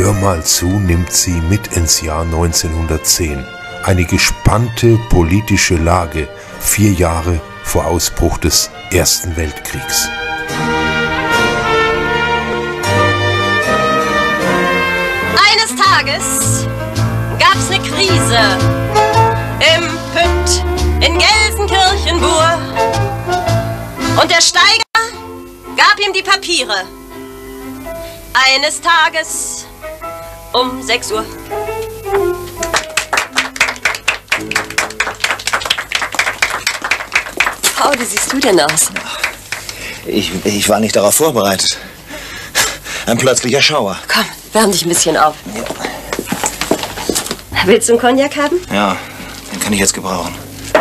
Hör mal zu nimmt sie mit ins Jahr 1910. Eine gespannte politische Lage 4 Jahre vor Ausbruch des Ersten Weltkriegs. Eines Tages gab's eine Krise im Pütt in Gelsenkirchen-Bur. Und der Steiger gab ihm die Papiere. Eines Tages um 6 Uhr. Paul, wie siehst du denn aus? Ich war nicht darauf vorbereitet. Ein plötzlicher Schauer. Komm, wärm dich ein bisschen auf. Ja. Willst du einen Cognac haben? Ja, den kann ich jetzt gebrauchen.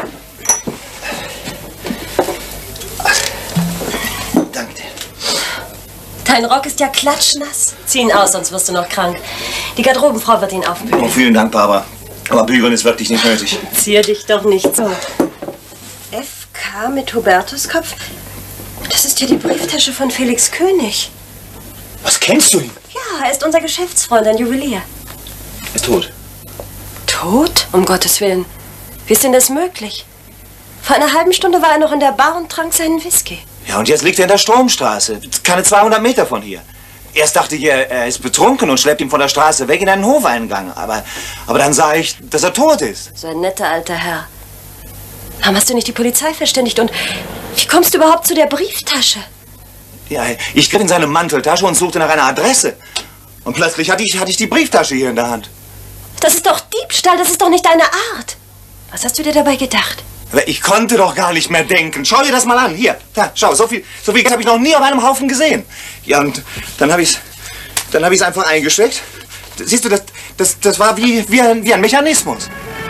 Danke dir. Dein Rock ist ja klatschnass. Zieh ihn aus, sonst wirst du noch krank. Die Garderobenfrau wird ihn aufbügeln. Oh, vielen Dank, Barbara. Aber bügeln ist wirklich nicht nötig. Zier dich doch nicht so. FK mit Hubertuskopf? Das ist ja die Brieftasche von Felix König. Was, kennst du ihn? Ja, er ist unser Geschäftsfreund, ein Juwelier. Er ist tot. Tot? Um Gottes Willen. Wie ist denn das möglich? Vor einer halben Stunde war er noch in der Bar und trank seinen Whisky. Ja, und jetzt liegt er in der Stromstraße. Keine 200 Meter von hier. Erst dachte ich, er ist betrunken und schleppt ihn von der Straße weg in einen Hofeingang. Aber dann sah ich, dass er tot ist. So ein netter alter Herr. Warum hast du nicht die Polizei verständigt? Und wie kommst du überhaupt zu der Brieftasche? Ja, ich griff in seine Manteltasche und suchte nach einer Adresse. Und plötzlich hatte ich die Brieftasche hier in der Hand. Das ist doch Diebstahl, das ist doch nicht deine Art. Was hast du dir dabei gedacht? Aber ich konnte doch gar nicht mehr denken. Schau dir das mal an. Hier, da, schau, so viel Geld habe ich noch nie auf einem Haufen gesehen. Ja, und dann habe ich's einfach eingesteckt. Siehst du, das war wie ein Mechanismus.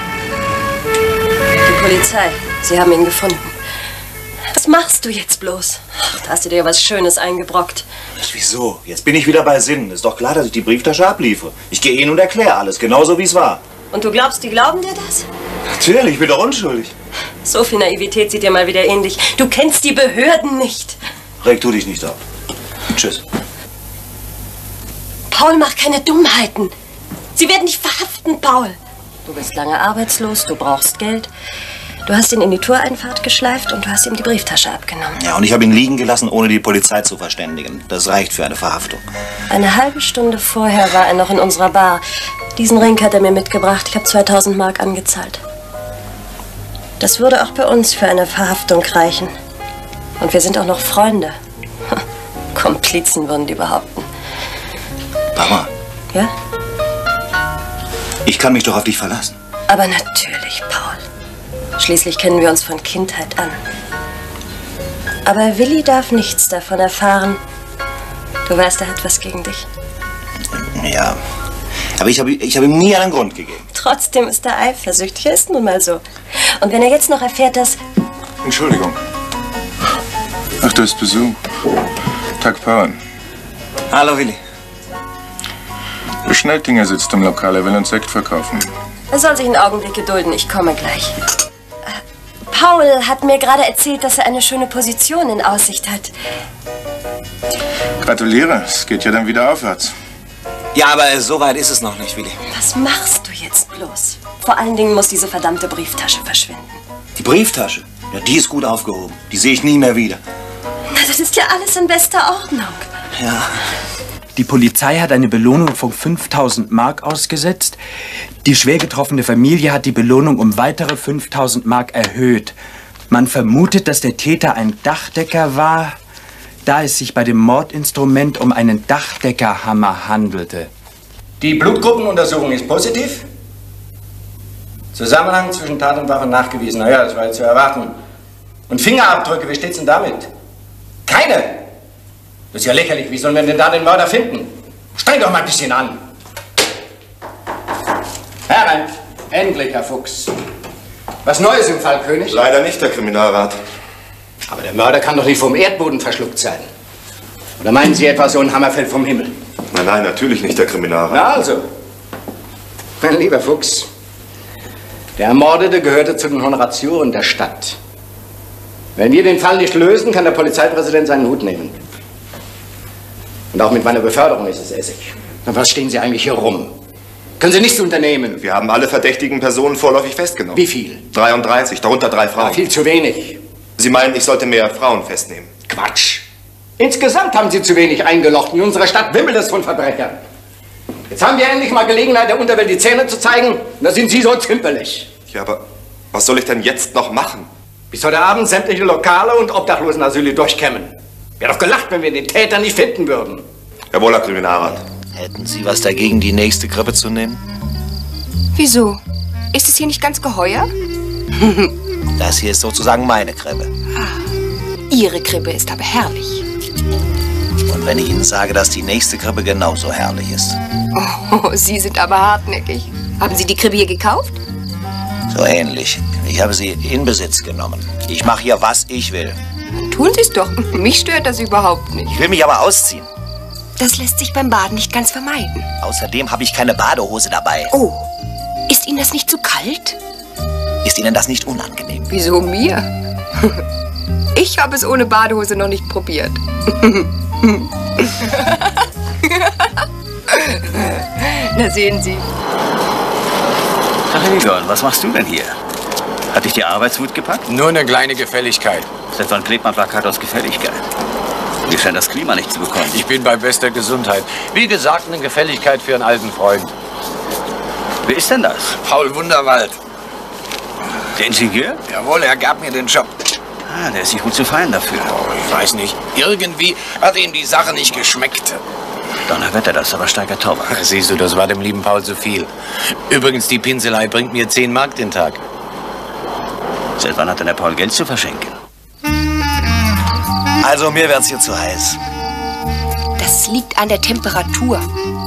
Die Polizei, sie haben ihn gefunden. Was machst du jetzt bloß? Ach, da hast du dir was Schönes eingebrockt. Wieso? Jetzt bin ich wieder bei Sinnen. Ist doch klar, dass ich die Brieftasche abliefere. Ich gehe hin und erkläre alles, genauso wie es war. Und du glaubst, die glauben dir das? Natürlich, ich bin doch unschuldig. So viel Naivität sieht dir mal wieder ähnlich. Du kennst die Behörden nicht. Reg tu dich nicht auf. Tschüss. Paul, mach keine Dummheiten. Sie werden dich verhaften, Paul. Du bist lange arbeitslos, du brauchst Geld. Du hast ihn in die Toreinfahrt geschleift und du hast ihm die Brieftasche abgenommen. Ja, und ich habe ihn liegen gelassen, ohne die Polizei zu verständigen. Das reicht für eine Verhaftung. Eine halbe Stunde vorher war er noch in unserer Bar. Diesen Ring hat er mir mitgebracht. Ich habe 2000 Mark angezahlt. Das würde auch bei uns für eine Verhaftung reichen. Und wir sind auch noch Freunde. Komplizen würden die behaupten. Mama. Ja? Ich kann mich doch auf dich verlassen. Aber natürlich, Paul. Schließlich kennen wir uns von Kindheit an. Aber Willi darf nichts davon erfahren. Du weißt, er hat was gegen dich. Ja, aber ich hab ihm nie einen Grund gegeben. Trotzdem ist er eifersüchtig. Er ist nun mal so. Und wenn er jetzt noch erfährt, dass... Entschuldigung. Ach, du hast Besuch. Tag, Paul. Hallo, Willi. Der Schnelltinger sitzt im Lokal, er will uns Sekt verkaufen. Er soll sich einen Augenblick gedulden, ich komme gleich. Paul hat mir gerade erzählt, dass er eine schöne Position in Aussicht hat. Gratuliere, es geht ja dann wieder aufwärts. Ja, aber so weit ist es noch nicht, Willi. Was machst du jetzt bloß? Vor allen Dingen muss diese verdammte Brieftasche verschwinden. Die Brieftasche? Ja, die ist gut aufgehoben. Die sehe ich nie mehr wieder. Na, das ist ja alles in bester Ordnung. Ja. Die Polizei hat eine Belohnung von 5000 Mark ausgesetzt. Die schwer getroffene Familie hat die Belohnung um weitere 5000 Mark erhöht. Man vermutet, dass der Täter ein Dachdecker war, da es sich bei dem Mordinstrument um einen Dachdeckerhammer handelte. Die Blutgruppenuntersuchung ist positiv. Zusammenhang zwischen Tat und Waffe nachgewiesen. Naja, das war jetzt zu erwarten. Und Fingerabdrücke, wie steht's denn damit? Keine! Das ist ja lächerlich. Wie sollen wir denn da den Mörder finden? Streng doch mal ein bisschen an. Herren, endlich, Herr Fuchs. Was Neues im Fall König? Leider nicht, Herr Kriminalrat. Aber der Mörder kann doch nicht vom Erdboden verschluckt sein. Oder meinen Sie etwa, so ein Hammer fällt vom Himmel? Nein, nein, natürlich nicht, Herr Kriminalrat. Na also. Mein lieber Fuchs, der Ermordete gehörte zu den Honoratioren der Stadt. Wenn wir den Fall nicht lösen, kann der Polizeipräsident seinen Hut nehmen. Und auch mit meiner Beförderung ist es Essig. Na, was stehen Sie eigentlich hier rum? Können Sie nichts unternehmen? Wir haben alle verdächtigen Personen vorläufig festgenommen. Wie viel? 33, darunter 3 Frauen. Ja, viel zu wenig. Sie meinen, ich sollte mehr Frauen festnehmen? Quatsch. Insgesamt haben Sie zu wenig eingelocht. In unserer Stadt wimmelt es von Verbrechern. Jetzt haben wir endlich mal Gelegenheit, der Unterwelt die Zähne zu zeigen. Und da sind Sie so zimperlich. Ja, aber was soll ich denn jetzt noch machen? Bis heute Abend sämtliche Lokale und Obdachlosenasyle durchkämmen. Wäre doch gelacht, wenn wir den Täter nicht finden würden. Jawohl, Herr Kriminalrat. Hätten Sie was dagegen, die nächste Krippe zu nehmen? Wieso? Ist es hier nicht ganz geheuer? Das hier ist sozusagen meine Krippe. Ihre Krippe ist aber herrlich. Und wenn ich Ihnen sage, dass die nächste Krippe genauso herrlich ist? Oh, Sie sind aber hartnäckig. Haben Sie die Krippe hier gekauft? So ähnlich. Ich habe sie in Besitz genommen. Ich mache hier, was ich will. Tun Sie es doch. Mich stört das überhaupt nicht. Ich will mich aber ausziehen. Das lässt sich beim Baden nicht ganz vermeiden. Außerdem habe ich keine Badehose dabei. Oh, ist Ihnen das nicht zu kalt? Ist Ihnen das nicht unangenehm? Wieso mir? Ich habe es ohne Badehose noch nicht probiert. Na, sehen Sie. Ach, Egon, was machst du denn hier? Hat dich die Arbeitswut gepackt? Nur eine kleine Gefälligkeit. Seit wann klebt man Plakat aus Gefälligkeit? Mir scheint das Klima nicht zu bekommen. Ich bin bei bester Gesundheit. Wie gesagt, eine Gefälligkeit für einen alten Freund. Wer ist denn das? Paul Wunderwald. Der Ingenieur? Jawohl, er gab mir den Job. Ah, der ist nicht gut zu feiern dafür. Oh, ich weiß nicht. Irgendwie hat ihm die Sache nicht geschmeckt. Donnerwetter, das ist aber starker Tauber. Siehst du, das war dem lieben Paul zu viel. Übrigens, die Pinselei bringt mir 10 Mark den Tag. Seit wann hat denn der Paul Geld zu verschenken? Also, mir wird's hier zu heiß. Das liegt an der Temperatur.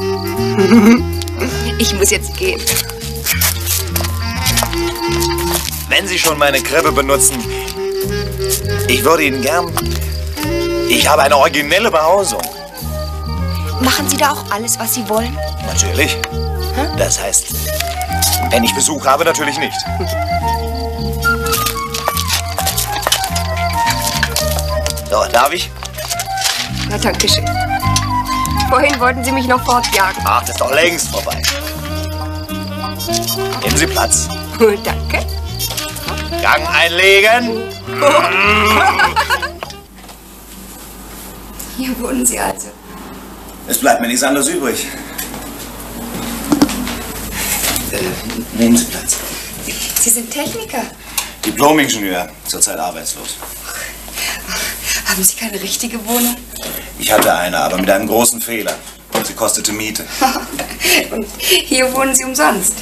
Ich muss jetzt gehen. Wenn Sie schon meine Krippe benutzen, ich würde Ihnen gern... Ich habe eine originelle Behausung. Machen Sie da auch alles, was Sie wollen? Natürlich. Das heißt, wenn ich Besuch habe, natürlich nicht. So, darf ich? Na, danke schön. Vorhin wollten Sie mich noch fortjagen. Ach, das ist doch längst vorbei. Nehmen Sie Platz. Danke. Gang einlegen. Hier wohnen Sie also. Es bleibt mir nichts anderes übrig. Nehmen Sie Platz. Sie sind Techniker. Diplom-Ingenieur, zurzeit arbeitslos. Haben Sie keine richtige Wohnung? Ich hatte eine, aber mit einem großen Fehler. Sie kostete Miete. Und hier wohnen Sie umsonst?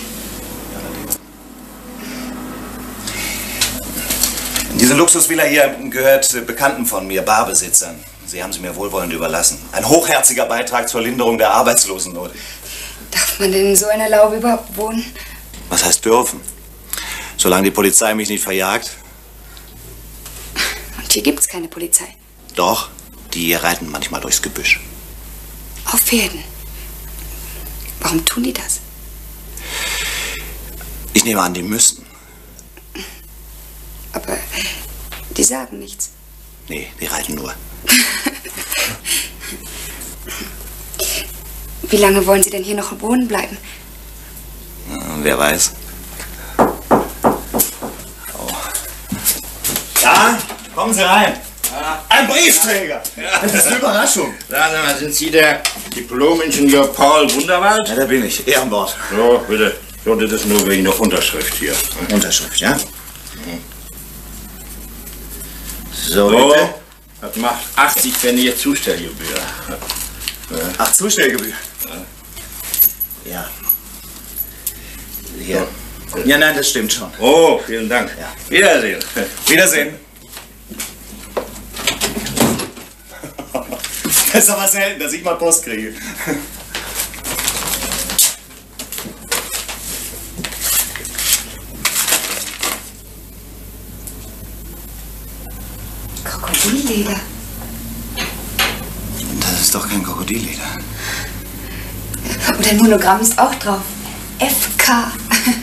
Diese Luxusvilla hier gehört Bekannten von mir, Barbesitzern. Sie haben sie mir wohlwollend überlassen. Ein hochherziger Beitrag zur Linderung der Arbeitslosennot. Darf man denn in so einer Laube überhaupt wohnen? Was heißt dürfen? Solange die Polizei mich nicht verjagt. Und hier gibt's keine Polizei. Doch, die reiten manchmal durchs Gebüsch. Auf Pferden. Warum tun die das? Ich nehme an, die müssten. Aber die sagen nichts. Nee, die reiten nur. Wie lange wollen Sie denn hier noch wohnen bleiben? Wer weiß. Oh. Ja, kommen Sie rein. Ein Briefträger. Das ist eine Überraschung. Sagen Sie mal, sind Sie der Diplom-Ingenieur Paul Wunderwald? Ja, da bin ich. Ehrenwort. So, bitte. So, das ist nur wegen der Unterschrift hier. Unterschrift, ja? So, bitte. Das macht 80 Pfennige Zustellgebühr. Ach, Zustellgebühr. Ja. Hier. Ja, nein, das stimmt schon. Oh, vielen Dank. Ja. Wiedersehen. Wiedersehen. Das ist aber selten, dass ich mal Post kriege. Krokodilleder. Das ist doch kein Krokodilleder. Und ein Monogramm ist auch drauf. FK.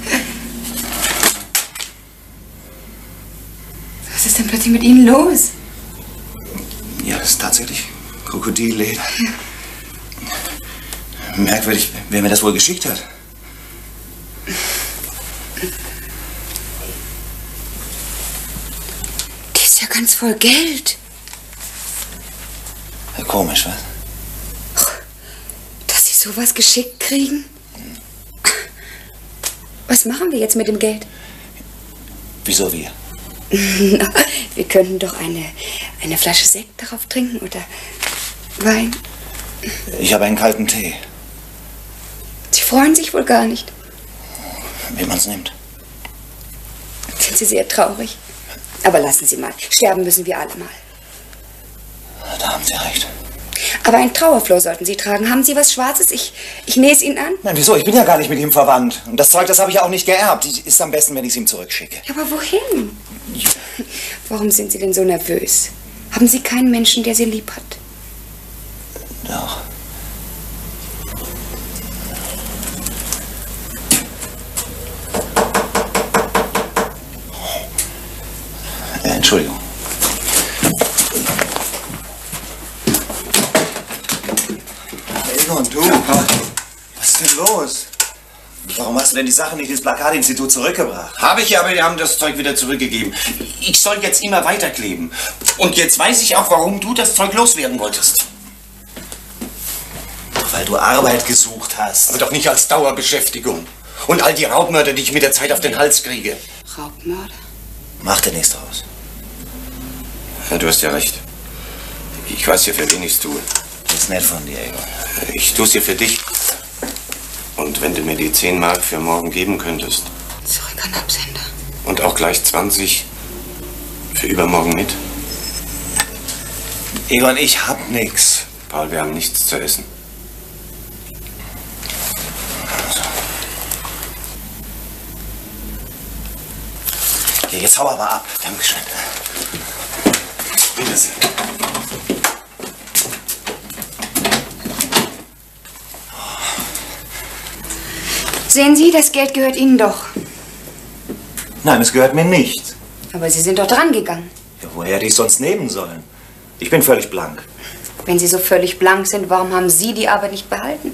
Was ist denn plötzlich mit Ihnen los? Ja, das ist tatsächlich Krokodilleder. Merkwürdig, wer mir das wohl geschickt hat. Die ist ja ganz voll Geld. Ja, komisch, was? Dass Sie sowas geschickt kriegen? Was machen wir jetzt mit dem Geld? Wieso wir? Wir könnten doch eine Flasche Sekt darauf trinken oder Wein. Ich habe einen kalten Tee. Sie freuen sich wohl gar nicht. Wie man's nimmt. Sind Sie sehr traurig. Aber lassen Sie mal. Sterben müssen wir alle mal. Da haben Sie recht. Aber ein Trauerfloh sollten Sie tragen. Haben Sie was Schwarzes? Ich nähe es Ihnen an. Nein, wieso? Ich bin ja gar nicht mit ihm verwandt. Und das Zeug, das habe ich auch nicht geerbt. Ist am besten, wenn ich es ihm zurückschicke. Ja, aber wohin? Warum sind Sie denn so nervös? Haben Sie keinen Menschen, der Sie lieb hat? Doch. Entschuldigung. Und du? Was ist denn los? Warum hast du denn die Sachen nicht ins Plakatinstitut zurückgebracht? Habe ich ja, aber die haben das Zeug wieder zurückgegeben. Ich soll jetzt immer weiterkleben. Und jetzt weiß ich auch, warum du das Zeug loswerden wolltest. Weil du Arbeit gesucht hast. Aber doch nicht als Dauerbeschäftigung. Und all die Raubmörder, die ich mit der Zeit auf den Hals kriege. Raubmörder? Mach dir nichts draus. Ja, du hast ja recht. Ich weiß ja, für wen ich's tue. Das ist nett von dir, Egon. Ich tu's ja für dich. Und wenn du mir die 10 Mark für morgen geben könntest. Zurück an Absender. Und auch gleich 20 für übermorgen mit. Egon, ich hab nix. Paul, wir haben nichts zu essen. Ja, jetzt hau aber ab. Dankeschön. Bitte sehr. Sehen Sie, das Geld gehört Ihnen doch. Nein, es gehört mir nicht. Aber Sie sind doch dran gegangen. Ja, woher hätte ich sonst nehmen sollen? Ich bin völlig blank. Wenn Sie so völlig blank sind, warum haben Sie die Arbeit nicht behalten?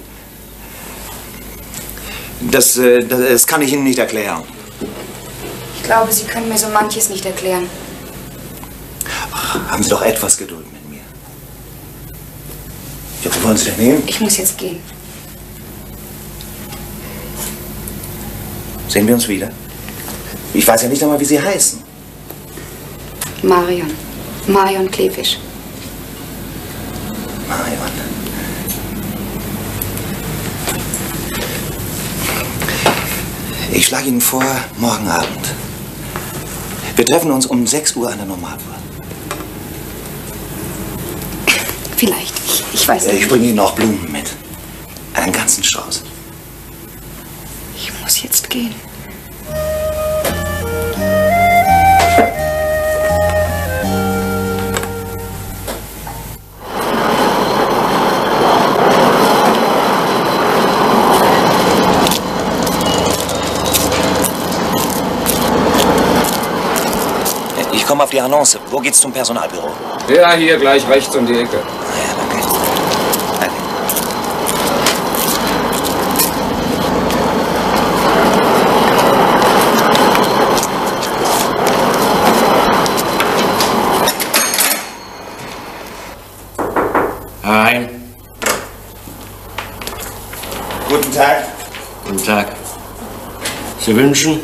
Das kann ich Ihnen nicht erklären. Ich glaube, Sie können mir so manches nicht erklären. Ach, haben Sie doch etwas Geduld mit mir. Ja, wo wollen Sie denn nehmen? Ich muss jetzt gehen. Sehen wir uns wieder? Ich weiß ja nicht einmal, wie Sie heißen. Marion. Marion Klefisch. Marion. Ich schlage Ihnen vor, morgen Abend. Wir treffen uns um 6 Uhr an der Normaluhr. Vielleicht. Ich weiß nicht. Ich bringe Ihnen auch Blumen mit. Einen ganzen Strauß. Ich muss jetzt gehen. Ich komme auf die Annonce. Wo geht's zum Personalbüro? Ja, hier gleich rechts um die Ecke. Ja, danke. Danke. Herein. Guten Tag. Guten Tag. Sie wünschen?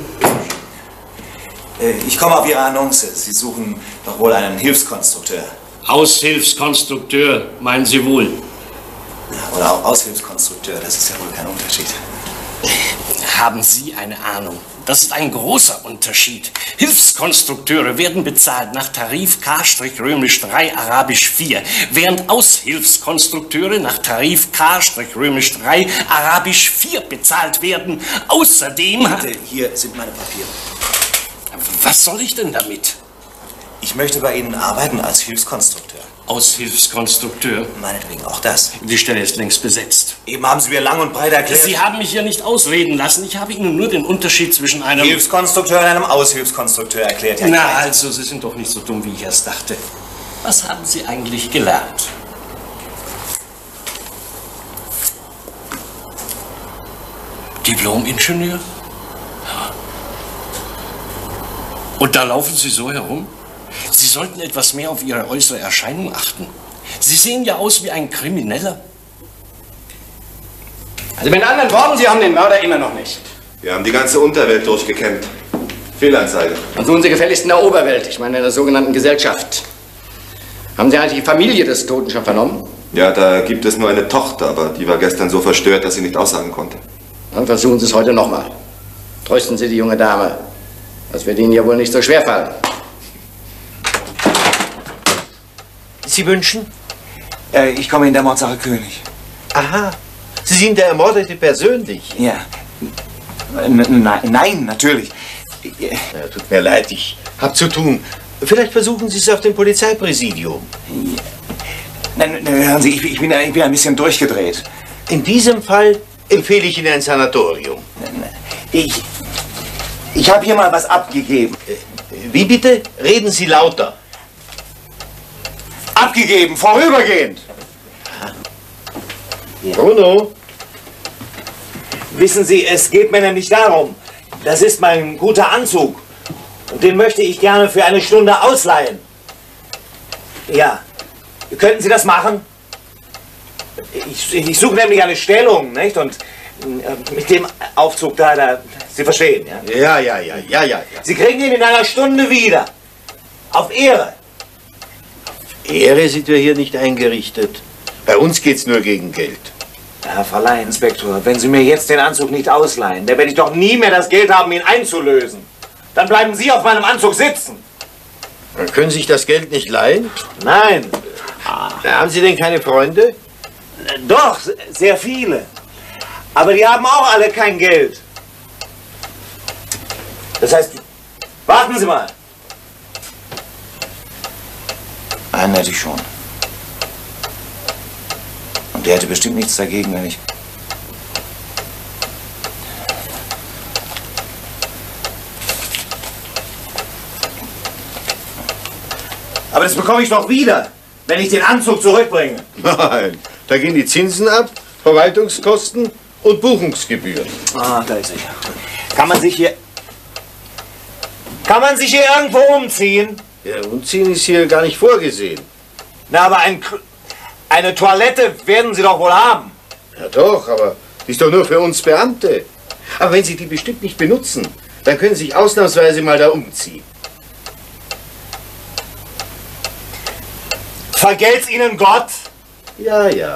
Ich komme auf Ihre Annonce. Sie suchen doch wohl einen Hilfskonstrukteur. Aushilfskonstrukteur, meinen Sie wohl? Ja, oder auch Aushilfskonstrukteur, das ist ja wohl kein Unterschied. Haben Sie eine Ahnung? Das ist ein großer Unterschied. Hilfskonstrukteure werden bezahlt nach Tarif K-3 Arabisch 4, während Aushilfskonstrukteure nach Tarif K-3 Arabisch 4 bezahlt werden. Außerdem... Bitte, hier sind meine Papiere. Was soll ich denn damit? Ich möchte bei Ihnen arbeiten als Hilfskonstrukteur. Aushilfskonstrukteur? Meinetwegen auch das. Die Stelle ist längst besetzt. Eben haben Sie mir lang und breit erklärt... Sie haben mich hier nicht ausreden lassen. Ich habe Ihnen nur den Unterschied zwischen einem... Hilfskonstrukteur und einem Aushilfskonstrukteur erklärt. Na also, Sie sind doch nicht so dumm, wie ich erst dachte. Was haben Sie eigentlich gelernt? Diplom-Ingenieur? Und da laufen Sie so herum? Sie sollten etwas mehr auf Ihre äußere Erscheinung achten. Sie sehen ja aus wie ein Krimineller. Also mit anderen Worten, Sie haben den Mörder immer noch nicht. Wir haben die ganze Unterwelt durchgekämmt. Fehlanzeige. Dann suchen Sie gefälligst in der Oberwelt, ich meine in der sogenannten Gesellschaft. Haben Sie eigentlich die Familie des Toten schon vernommen? Ja, da gibt es nur eine Tochter, aber die war gestern so verstört, dass sie nicht aussagen konnte. Dann versuchen Sie es heute nochmal. Trösten Sie die junge Dame. Das wird Ihnen ja wohl nicht so schwer fallen. Sie wünschen? Ich komme in der Mordsache König. Aha. Sie sind der Ermordete persönlich? Ja. Nein, natürlich. Ja, tut mir leid, ich hab zu tun. Vielleicht versuchen Sie es auf dem Polizeipräsidium. Nein, hören Sie, ich bin ein bisschen durchgedreht. In diesem Fall empfehle ich Ihnen ein Sanatorium. Ich habe hier mal was abgegeben. Wie bitte? Reden Sie lauter. Abgegeben, vorübergehend. Bruno? Wissen Sie, es geht mir nämlich darum. Das ist mein guter Anzug. Und den möchte ich gerne für eine Stunde ausleihen. Ja. Könnten Sie das machen? Ich suche nämlich eine Stellung, nicht? Und mit dem Aufzug da, Sie verstehen, ja? Ja. Sie kriegen ihn in einer Stunde wieder. Auf Ehre. Ehre sind wir hier nicht eingerichtet. Bei uns geht's nur gegen Geld. Herr Verleihinspektor, wenn Sie mir jetzt den Anzug nicht ausleihen, dann werde ich doch nie mehr das Geld haben, ihn einzulösen. Dann bleiben Sie auf meinem Anzug sitzen. Dann können Sie sich das Geld nicht leihen? Nein. Haben Sie denn keine Freunde? Doch, sehr viele. Aber die haben auch alle kein Geld. Das heißt, warten Sie mal. Einen hätte ich schon. Und der hätte bestimmt nichts dagegen, wenn ich... Aber das bekomme ich doch wieder, wenn ich den Anzug zurückbringe. Nein, da gehen die Zinsen ab, Verwaltungskosten und Buchungsgebühren. Ah, da ist er. Kann man sich hier irgendwo umziehen? Ja, umziehen ist hier gar nicht vorgesehen. Na, aber eine Toilette werden Sie doch wohl haben. Ja doch, aber die ist doch nur für uns Beamte. Aber wenn Sie die bestimmt nicht benutzen, dann können Sie sich ausnahmsweise mal da umziehen. Vergelt's Ihnen Gott? Ja, ja.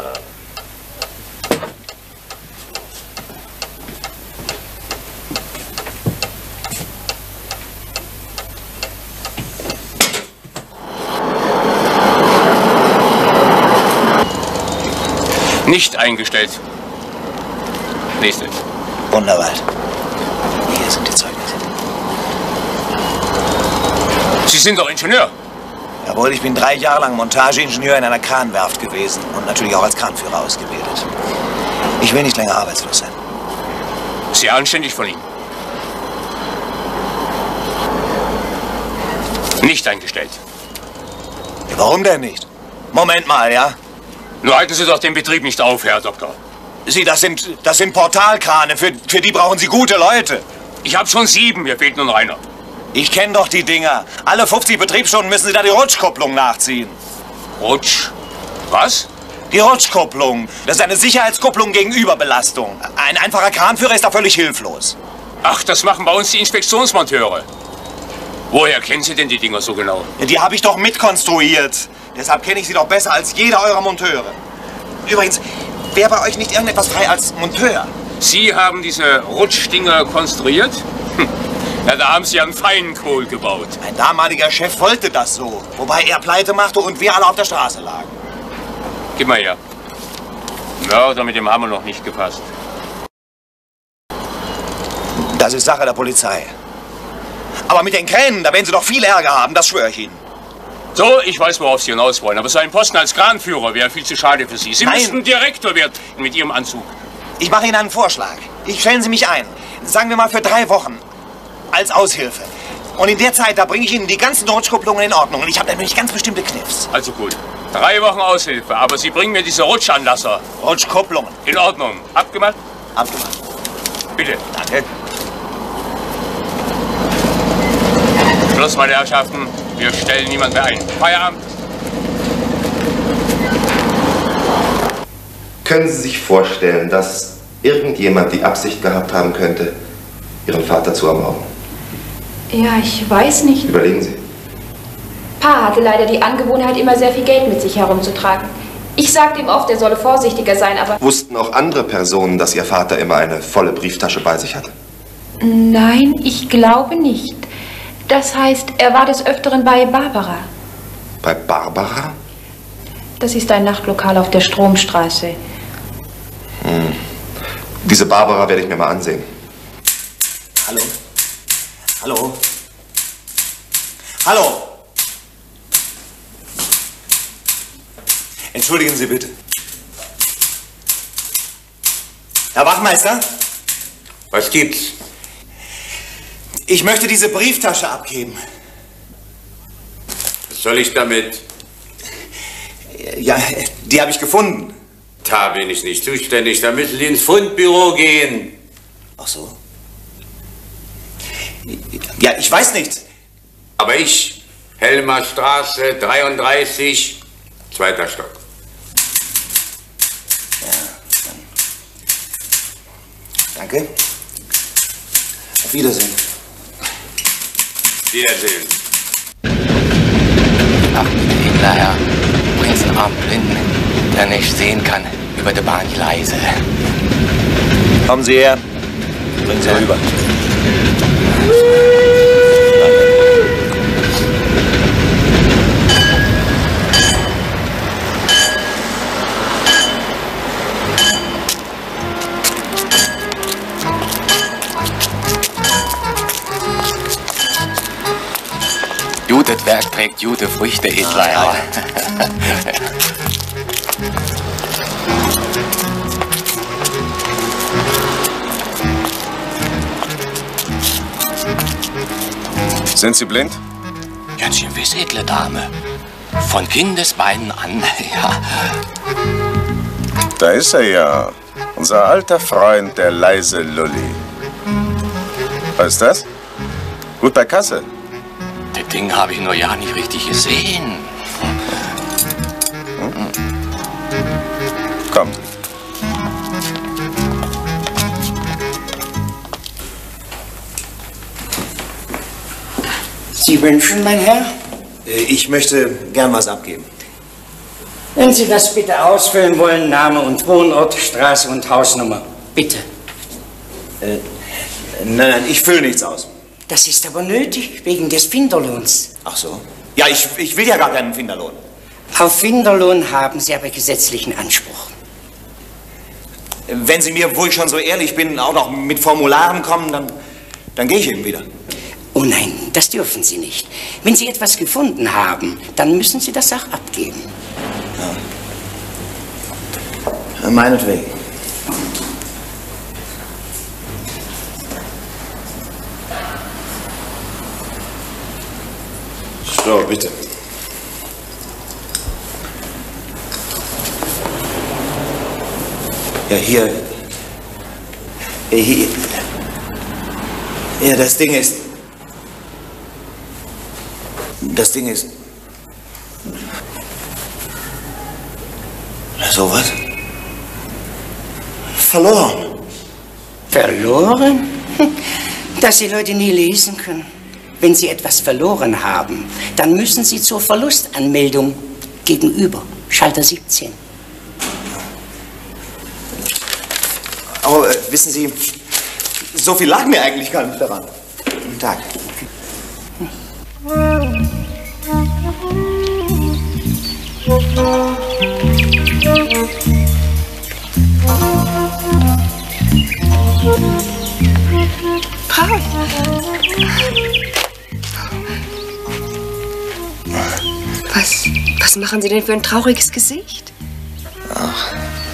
Nicht eingestellt. Nächste. Wunderwald. Hier sind die Zeugnisse. Sie sind doch Ingenieur. Jawohl, ich bin 3 Jahre lang Montageingenieur in einer Kranwerft gewesen und natürlich auch als Kranführer ausgebildet. Ich will nicht länger arbeitslos sein. Sehr anständig von Ihnen. Nicht eingestellt. Ja, warum denn nicht? Moment mal, ja? Nur halten Sie doch den Betrieb nicht auf, Herr Doktor. Sie, das sind Portalkrane. Für die brauchen Sie gute Leute. Ich habe schon 7, mir fehlt nur noch einer. Ich kenne doch die Dinger. Alle 50 Betriebsstunden müssen Sie da die Rutschkupplung nachziehen. Rutsch? Was? Die Rutschkupplung. Das ist eine Sicherheitskupplung gegen Überbelastung. Ein einfacher Kranführer ist da völlig hilflos. Ach, das machen bei uns die Inspektionsmonteure. Woher kennen Sie denn die Dinger so genau? Ja, die habe ich doch mitkonstruiert. Deshalb kenne ich sie doch besser als jeder eurer Monteure. Übrigens, wäre bei euch nicht irgendetwas frei als Monteur? Sie haben diese Rutschdinger konstruiert? Ja, da haben Sie einen Feinkohl gebaut. Mein damaliger Chef wollte das so. Wobei er Pleite machte und wir alle auf der Straße lagen. Gib mal her. Mörder mit dem Hammer noch nicht gefasst. Das ist Sache der Polizei. Aber mit den Kränen, da werden Sie doch viel Ärger haben, das schwöre ich Ihnen. So, ich weiß, worauf Sie hinaus wollen, aber so ein Posten als Kranführer wäre viel zu schade für Sie. Sie müssten Direktor werden mit Ihrem Anzug. Ich mache Ihnen einen Vorschlag. Stellen Sie mich ein. Sagen wir mal für 3 Wochen. Als Aushilfe. Und in der Zeit, da bringe ich Ihnen die ganzen Rutschkupplungen in Ordnung. Und ich habe nämlich ganz bestimmte Kniffs. Also gut. 3 Wochen Aushilfe, aber Sie bringen mir diese Rutschanlasser. Rutschkupplungen. In Ordnung. Abgemacht? Abgemacht. Bitte. Danke. Schluss, meine Herrschaften. Wir stellen niemand mehr ein. Feierabend. Können Sie sich vorstellen, dass irgendjemand die Absicht gehabt haben könnte, Ihren Vater zu ermorden? Ja, ich weiß nicht. Überlegen Sie. Pa hatte leider die Angewohnheit, immer sehr viel Geld mit sich herumzutragen. Ich sagte ihm oft, er solle vorsichtiger sein, aber... Wussten auch andere Personen, dass Ihr Vater immer eine volle Brieftasche bei sich hatte? Nein, ich glaube nicht. Das heißt, er war des Öfteren bei Barbara. Bei Barbara? Das ist ein Nachtlokal auf der Stromstraße. Diese Barbara werde ich mir mal ansehen. Hallo? Hallo? Hallo? Entschuldigen Sie bitte. Herr Wachmeister? Was gibt's? Ich möchte diese Brieftasche abgeben. Was soll ich damit? Ja, die habe ich gefunden. Da bin ich nicht zuständig. Da müssen Sie ins Fundbüro gehen. Ach so. Ja, ich weiß nicht. Aber ich, Helmer Straße 33, 2. Stock. Ja, dann. Danke. Auf Wiedersehen. Wiedersehen. Ach, edler Herr, bringen Sie einen armen Blinden, der nicht sehen kann, über die Bahngleise. Kommen Sie her. Bringen Sie rüber. Gutes Werk trägt gute Früchte, edler Herr. Sind Sie blind? Ganz gewiss, edle Dame. Von Kindesbeinen an, ja. Da ist er ja. Unser alter Freund, der leise Lulli. Was ist das? Gut bei Kasse. Das Ding habe ich nur ja nicht richtig gesehen. Kommen Sie. Sie wünschen, mein Herr? Ich möchte gern was abgeben. Wenn Sie das bitte ausfüllen wollen, Name und Wohnort, Straße und Hausnummer. Bitte. Nein, ich fülle nichts aus. Das ist aber nötig, wegen des Finderlohns. Ach so. Ja, ich will ja gar keinen Finderlohn. Auf Finderlohn haben Sie aber gesetzlichen Anspruch. Wenn Sie mir, wo ich schon so ehrlich bin, auch noch mit Formularen kommen, dann gehe ich eben wieder. Oh nein, das dürfen Sie nicht. Wenn Sie etwas gefunden haben, dann müssen Sie das auch abgeben. Ja. Meinetwegen. So, bitte. Ja, hier. Ja, das Ding ist. So was? Verloren. Verloren? Dass die Leute nie lesen können. Wenn Sie etwas verloren haben, dann müssen Sie zur Verlustanmeldung gegenüber. Schalter 17. Aber wissen Sie, so viel lag mir eigentlich gar nicht daran. Guten Tag. Paul. Was machen Sie denn für ein trauriges Gesicht? Ach.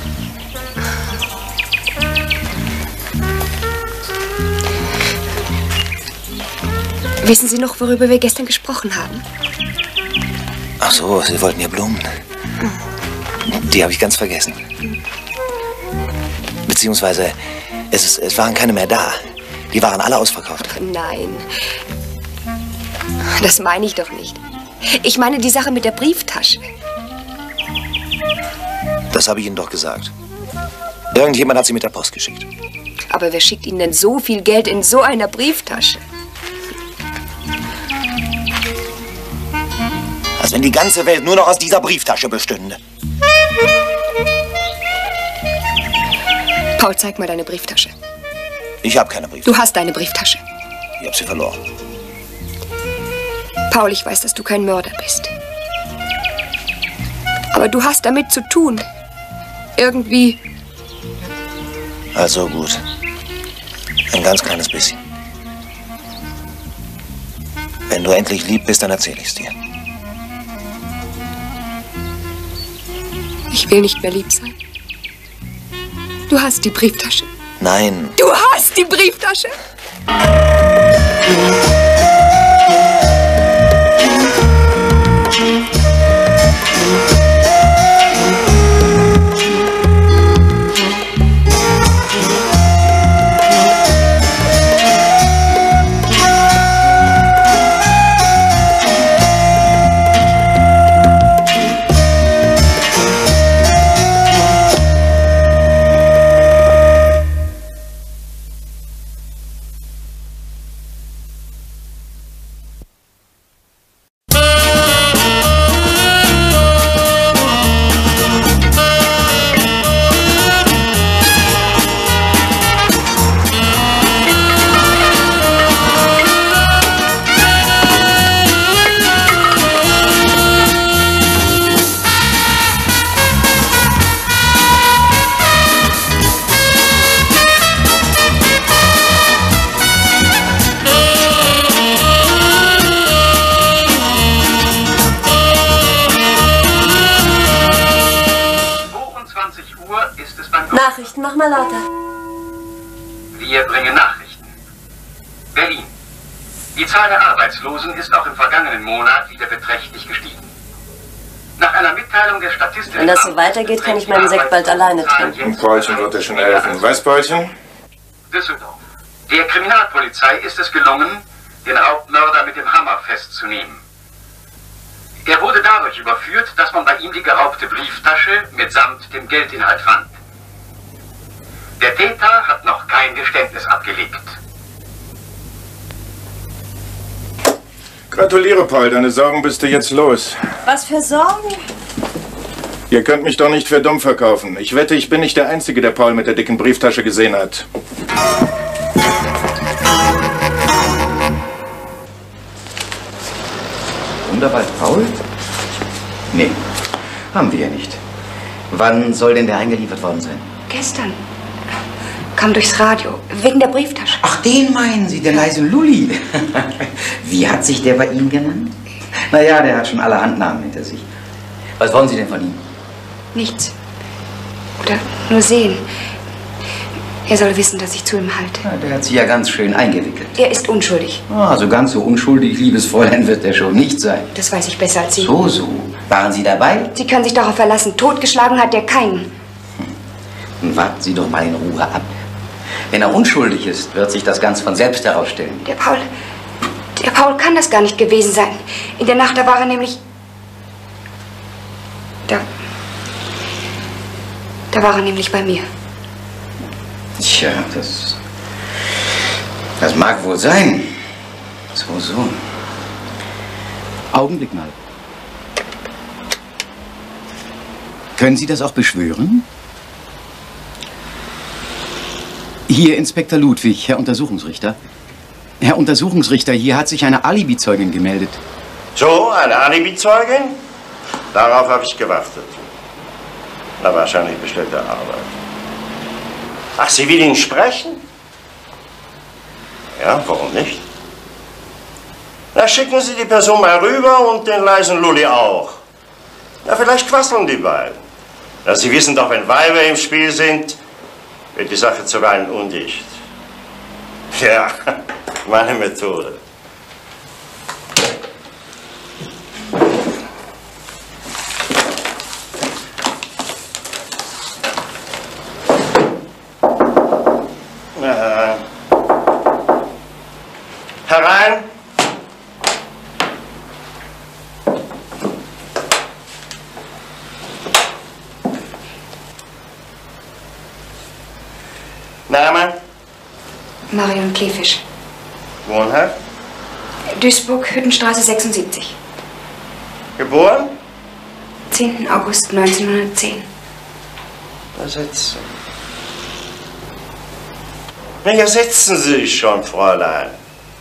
Wissen Sie noch, worüber wir gestern gesprochen haben? Ach so, Sie wollten ja Blumen. Die habe ich ganz vergessen. Beziehungsweise, Es waren keine mehr da. Die waren alle ausverkauft. Ach, nein. Das meine ich doch nicht. Ich meine die Sache mit der Brieftasche. Das habe ich Ihnen doch gesagt. Irgendjemand hat sie mit der Post geschickt. Aber wer schickt Ihnen denn so viel Geld in so einer Brieftasche? Als wenn die ganze Welt nur noch aus dieser Brieftasche bestünde. Paul, zeig mal deine Brieftasche. Ich habe keine Brieftasche. Du hast deine Brieftasche. Ich habe sie verloren. Paul, ich weiß, dass du kein Mörder bist. Aber du hast damit zu tun. Irgendwie. Also gut. Ein ganz kleines bisschen. Wenn du endlich lieb bist, dann erzähle ich's dir. Ich will nicht mehr lieb sein. Du hast die Brieftasche. Nein. Du hast die Brieftasche. Nachrichten, mach mal lauter. Wir bringen Nachrichten. Berlin. Die Zahl der Arbeitslosen ist auch im vergangenen Monat wieder beträchtlich gestiegen. Nach einer Mitteilung der Statistik... Wenn das so weitergeht, kann ich meinen Sekt bald alleine trinken. Ein Paulchen wird dir schon helfen. Was, Paulchen? Düsseldorf. Der Kriminalpolizei ist es gelungen, den Raubmörder mit dem Hammer festzunehmen. Er wurde dadurch überführt, dass man bei ihm die geraubte Brieftasche mitsamt dem Geldinhalt fand. Der Täter hat noch kein Geständnis abgelegt. Gratuliere, Paul. Deine Sorgen bist du jetzt los. Was für Sorgen? Ihr könnt mich doch nicht für dumm verkaufen. Ich wette, ich bin nicht der Einzige, der Paul mit der dicken Brieftasche gesehen hat. Wunderbar, Paul? Nee, haben wir ja nicht. Wann soll denn der eingeliefert worden sein? Gestern. Kam durchs Radio. Wegen der Brieftasche. Ach, den meinen Sie, den leisen Lulli. Wie hat sich der bei Ihnen genannt? Naja, der hat schon allerhand Namen hinter sich. Was wollen Sie denn von ihm? Nichts. Oder nur sehen. Er soll wissen, dass ich zu ihm halte. Ja, der hat sich ja ganz schön eingewickelt. Er ist unschuldig. Also ganz so unschuldig, liebes Fräulein, wird er schon nicht sein. Das weiß ich besser als Sie. So. Waren Sie dabei? Sie können sich darauf verlassen. Totgeschlagen hat er keinen. Nun warten Sie doch mal in Ruhe ab. Wenn er unschuldig ist, wird sich das ganz von selbst herausstellen. Der Paul kann das gar nicht gewesen sein. In der Nacht, da war er nämlich... Da war er nämlich bei mir. Tja, das mag wohl sein. So. Augenblick mal. Können Sie das auch beschwören? Hier, Inspektor Ludwig, Herr Untersuchungsrichter. Herr Untersuchungsrichter, hier hat sich eine Alibi-Zeugin gemeldet. So, eine Alibi-Zeugin? Darauf habe ich gewartet. Na, wahrscheinlich bestellte Arbeit. Ach, sie will ihn sprechen? Ja, warum nicht? Na, schicken Sie die Person mal rüber und den leisen Lulli auch. Na, vielleicht quasseln die beiden. Na, Sie wissen doch, wenn Weiber im Spiel sind, wird die Sache zuweilen undicht. Ja, meine Methode. Na, herein. Name? Marion Kleefisch. Wohnhaft? Duisburg, Hüttenstraße 76. Geboren? 10. August 1910. Da sitzen. Na ja, setzen Sie sich schon, Fräulein.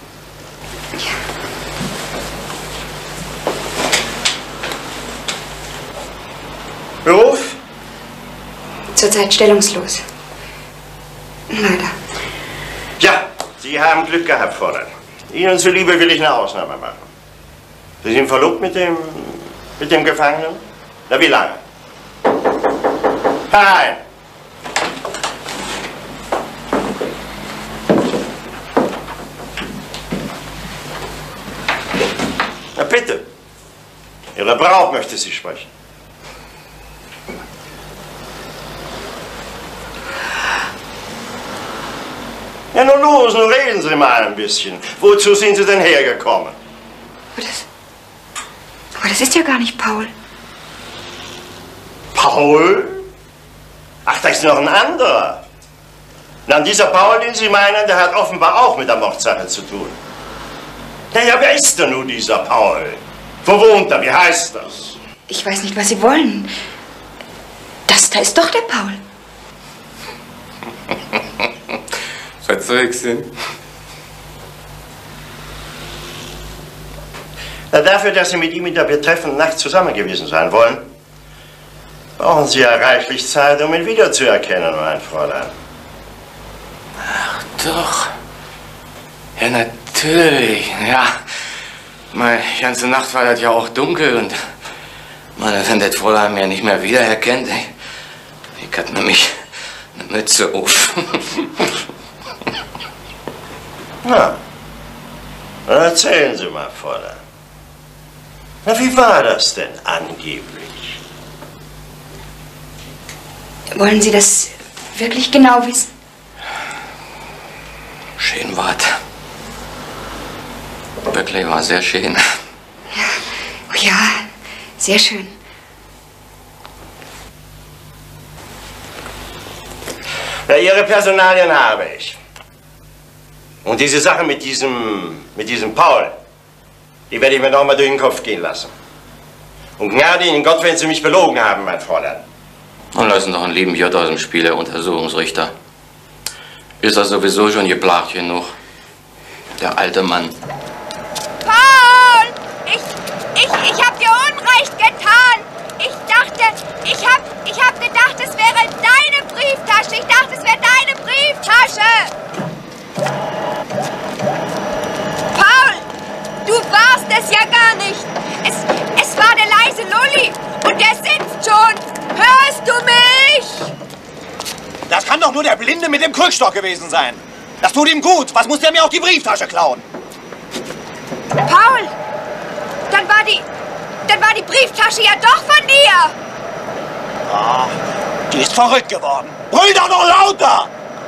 Beruf? Zurzeit stellungslos. Leider. Ja, Sie haben Glück gehabt, Fräulein. Ihnen zuliebe will ich eine Ausnahme machen. Sie sind verlobt mit dem Gefangenen? Na, wie lange? Herein! Na bitte. Ihre Braut möchte Sie sprechen. Ja, nun los, nun reden Sie mal ein bisschen. Wozu sind Sie denn hergekommen? Aber das ist ja gar nicht Paul. Paul? Ach, da ist noch ein anderer. Na, dieser Paul, den Sie meinen, der hat offenbar auch mit der Mordsache zu tun. Ja, wer ist denn nun dieser Paul? Wo wohnt er? Wie heißt das? Ich weiß nicht, was Sie wollen. Das da ist doch der Paul. Was soll ich denn? Na, dafür, dass Sie mit ihm in der betreffenden Nacht zusammen gewesen sein wollen, brauchen Sie ja reichlich Zeit, um ihn wiederzuerkennen, mein Fräulein. Ach doch. Ja, natürlich. Ja. Die ganze Nacht war das ja auch dunkel und wenn das Fräulein mir nicht mehr wiedererkennt, ich hatte nämlich eine Mütze auf. Na, dann erzählen Sie mal, Fräulein. Na, wie war das denn angeblich? Wollen Sie das wirklich genau wissen? Schön war's. Wirklich war sehr schön. Ja, sehr schön. Na, Ihre Personalien habe ich. Und diese Sache mit diesem Paul, die werde ich mir noch mal durch den Kopf gehen lassen. Und gnade Ihnen Gott, wenn Sie mich belogen haben, mein Fräulein. Und lassen doch einen lieben J aus dem Spiel, der Untersuchungsrichter. Ist er sowieso schon geplagt genug. Der alte Mann. Paul! Ich hab dir Unrecht getan! Ich hab gedacht, es wäre deine Brieftasche! Ich dachte, es wäre deine Brieftasche! Paul! Du warst es ja gar nicht! Es war der leise Lulli! Und der sitzt schon! Hörst du mich? Das kann doch nur der Blinde mit dem Krückstock gewesen sein. Das tut ihm gut. Was muss der mir auch die Brieftasche klauen? Paul! Dann war die Brieftasche ja doch von dir! Ah, die ist verrückt geworden. Brüll doch noch lauter!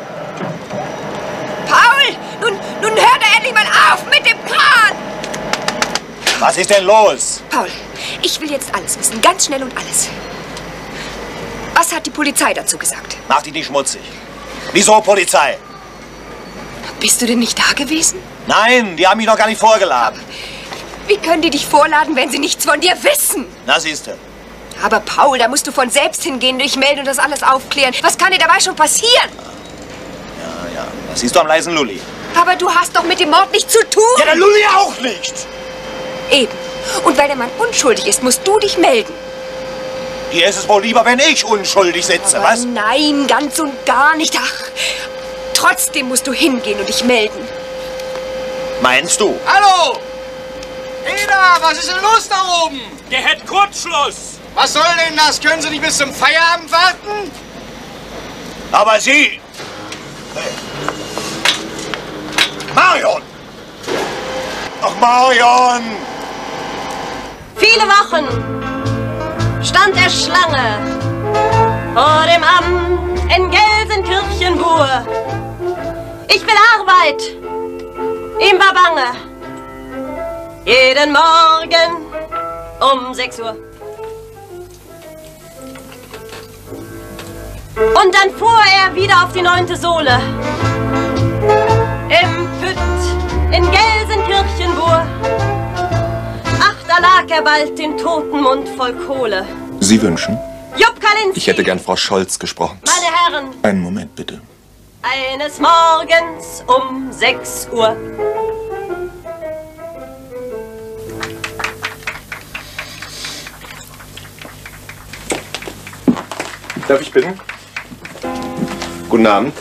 Paul! Nun hör doch endlich mal auf mit dem Kran! Was ist denn los? Paul, ich will jetzt alles wissen. Ganz schnell und alles. Was hat die Polizei dazu gesagt? Mach dich nicht schmutzig. Wieso Polizei? Bist du denn nicht da gewesen? Nein, die haben mich noch gar nicht vorgeladen. Wie können die dich vorladen, wenn sie nichts von dir wissen? Na, siehste. Aber Paul, da musst du von selbst hingehen, dich melden und das alles aufklären. Was kann dir dabei schon passieren? Ja, das siehst du am leisen Lulli. Aber du hast doch mit dem Mord nichts zu tun. Ja, der Lulli auch nicht. Eben. Und weil der Mann unschuldig ist, musst du dich melden. Dir ist es wohl lieber, wenn ich unschuldig sitze, aber was? Nein, ganz und gar nicht. Ach, trotzdem musst du hingehen und dich melden. Meinst du? Hallo! Eda, was ist denn los da oben? Der hat Kurzschluss. Was soll denn das? Können Sie nicht bis zum Feierabend warten? Aber Sie... Marion! Ach, Marion! Viele Wochen stand er Schlange vor dem Amt in Gelsenkirchen-Bur. Ich will Arbeit. Ihm war bange. Jeden Morgen um 6 Uhr. Und dann fuhr er wieder auf die 9. Sohle. Im Pütt in Gelsenkirchen-Wur. Ach, da lag er bald den Totenmund voll Kohle. Sie wünschen? Jupp Kalinski. Ich hätte gern Frau Scholz gesprochen. Meine Herren. Einen Moment, bitte. Eines Morgens um 6 Uhr. Darf ich bitten? Guten Abend.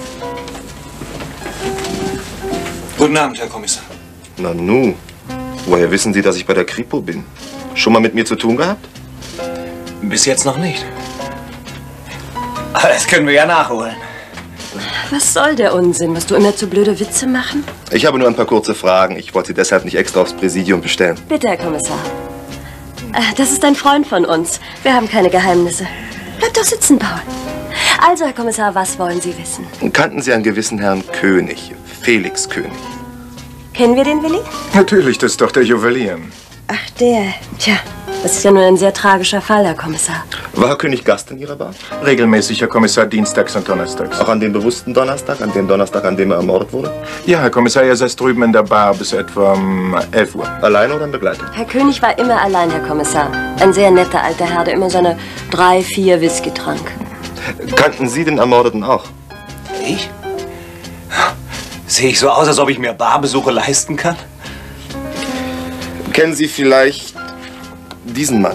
Guten Abend, Herr Kommissar. Nanu, woher wissen Sie, dass ich bei der Kripo bin? Schon mal mit mir zu tun gehabt? Bis jetzt noch nicht. Aber das können wir ja nachholen. Was soll der Unsinn? Musst du immer zu blöde Witze machen? Ich habe nur ein paar kurze Fragen. Ich wollte Sie deshalb nicht extra aufs Präsidium bestellen. Bitte, Herr Kommissar. Das ist ein Freund von uns. Wir haben keine Geheimnisse. Bleib doch sitzen, Paul. Also, Herr Kommissar, was wollen Sie wissen? Kannten Sie einen gewissen Herrn König, Felix König? Kennen wir den, Willi? Natürlich, das ist doch der Juwelier. Ach, der. Tja, das ist ja nur ein sehr tragischer Fall, Herr Kommissar. War Herr König Gast in Ihrer Bar? Regelmäßig, Herr Kommissar, dienstags und donnerstags. Auch an dem bewussten Donnerstag, an dem Donnerstag, an dem er ermordet wurde? Ja, Herr Kommissar, er saß drüben in der Bar bis etwa um 11 Uhr. Alleine oder in Begleitung? Herr König war immer allein, Herr Kommissar. Ein sehr netter alter Herr, der immer seine 3, 4 Whisky trank. Kannten Sie den Ermordeten auch? Ich? Sehe ich so aus, als ob ich mir Barbesuche leisten kann? Kennen Sie vielleicht diesen Mann?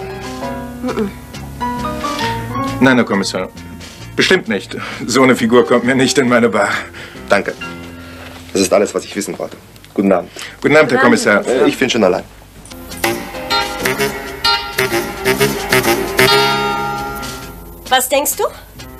Nein, Herr Kommissar. Bestimmt nicht. So eine Figur kommt mir nicht in meine Bar. Danke. Das ist alles, was ich wissen wollte. Guten Abend. Guten Abend, Herr Kommissar. Ich bin schon allein. Was denkst du?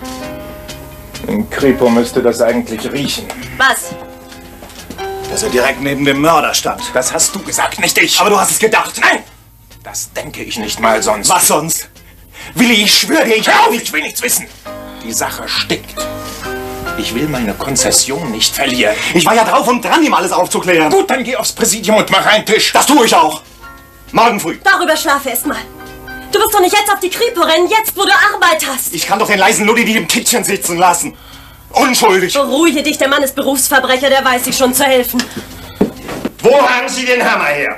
In Kripo müsste das eigentlich riechen. Was? Dass er direkt neben dem Mörder stand. Das hast du gesagt, nicht ich. Aber du hast es gedacht. Nein! Das denke ich nicht mal sonst. Was sonst? Willi, ich schwöre dir, ich will nichts wissen. Die Sache stinkt. Ich will meine Konzession nicht verlieren. Ich war ja drauf und dran, ihm alles aufzuklären. Gut, dann geh aufs Präsidium und mach einen Tisch. Das tue ich auch. Morgen früh. Darüber schlafe erst mal. Du wirst doch nicht jetzt auf die Kripo rennen, jetzt wo du Arbeit hast. Ich kann doch den leisen Lulli nicht im Kittchen sitzen lassen. Unschuldig. Beruhige dich, der Mann ist Berufsverbrecher, der weiß sich schon zu helfen. Wo haben Sie den Hammer her?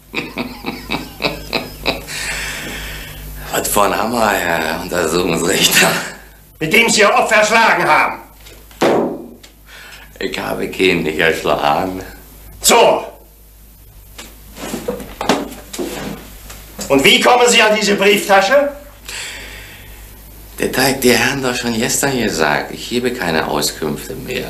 Was für ein Hammer, Herr Untersuchungsrichter? Mit dem Sie Ihr Opfer erschlagen haben. Ich habe keinen nicht erschlagen. So. Und wie kommen Sie an diese Brieftasche? Das hat der Herrn doch schon gestern gesagt. Ich gebe keine Auskünfte mehr.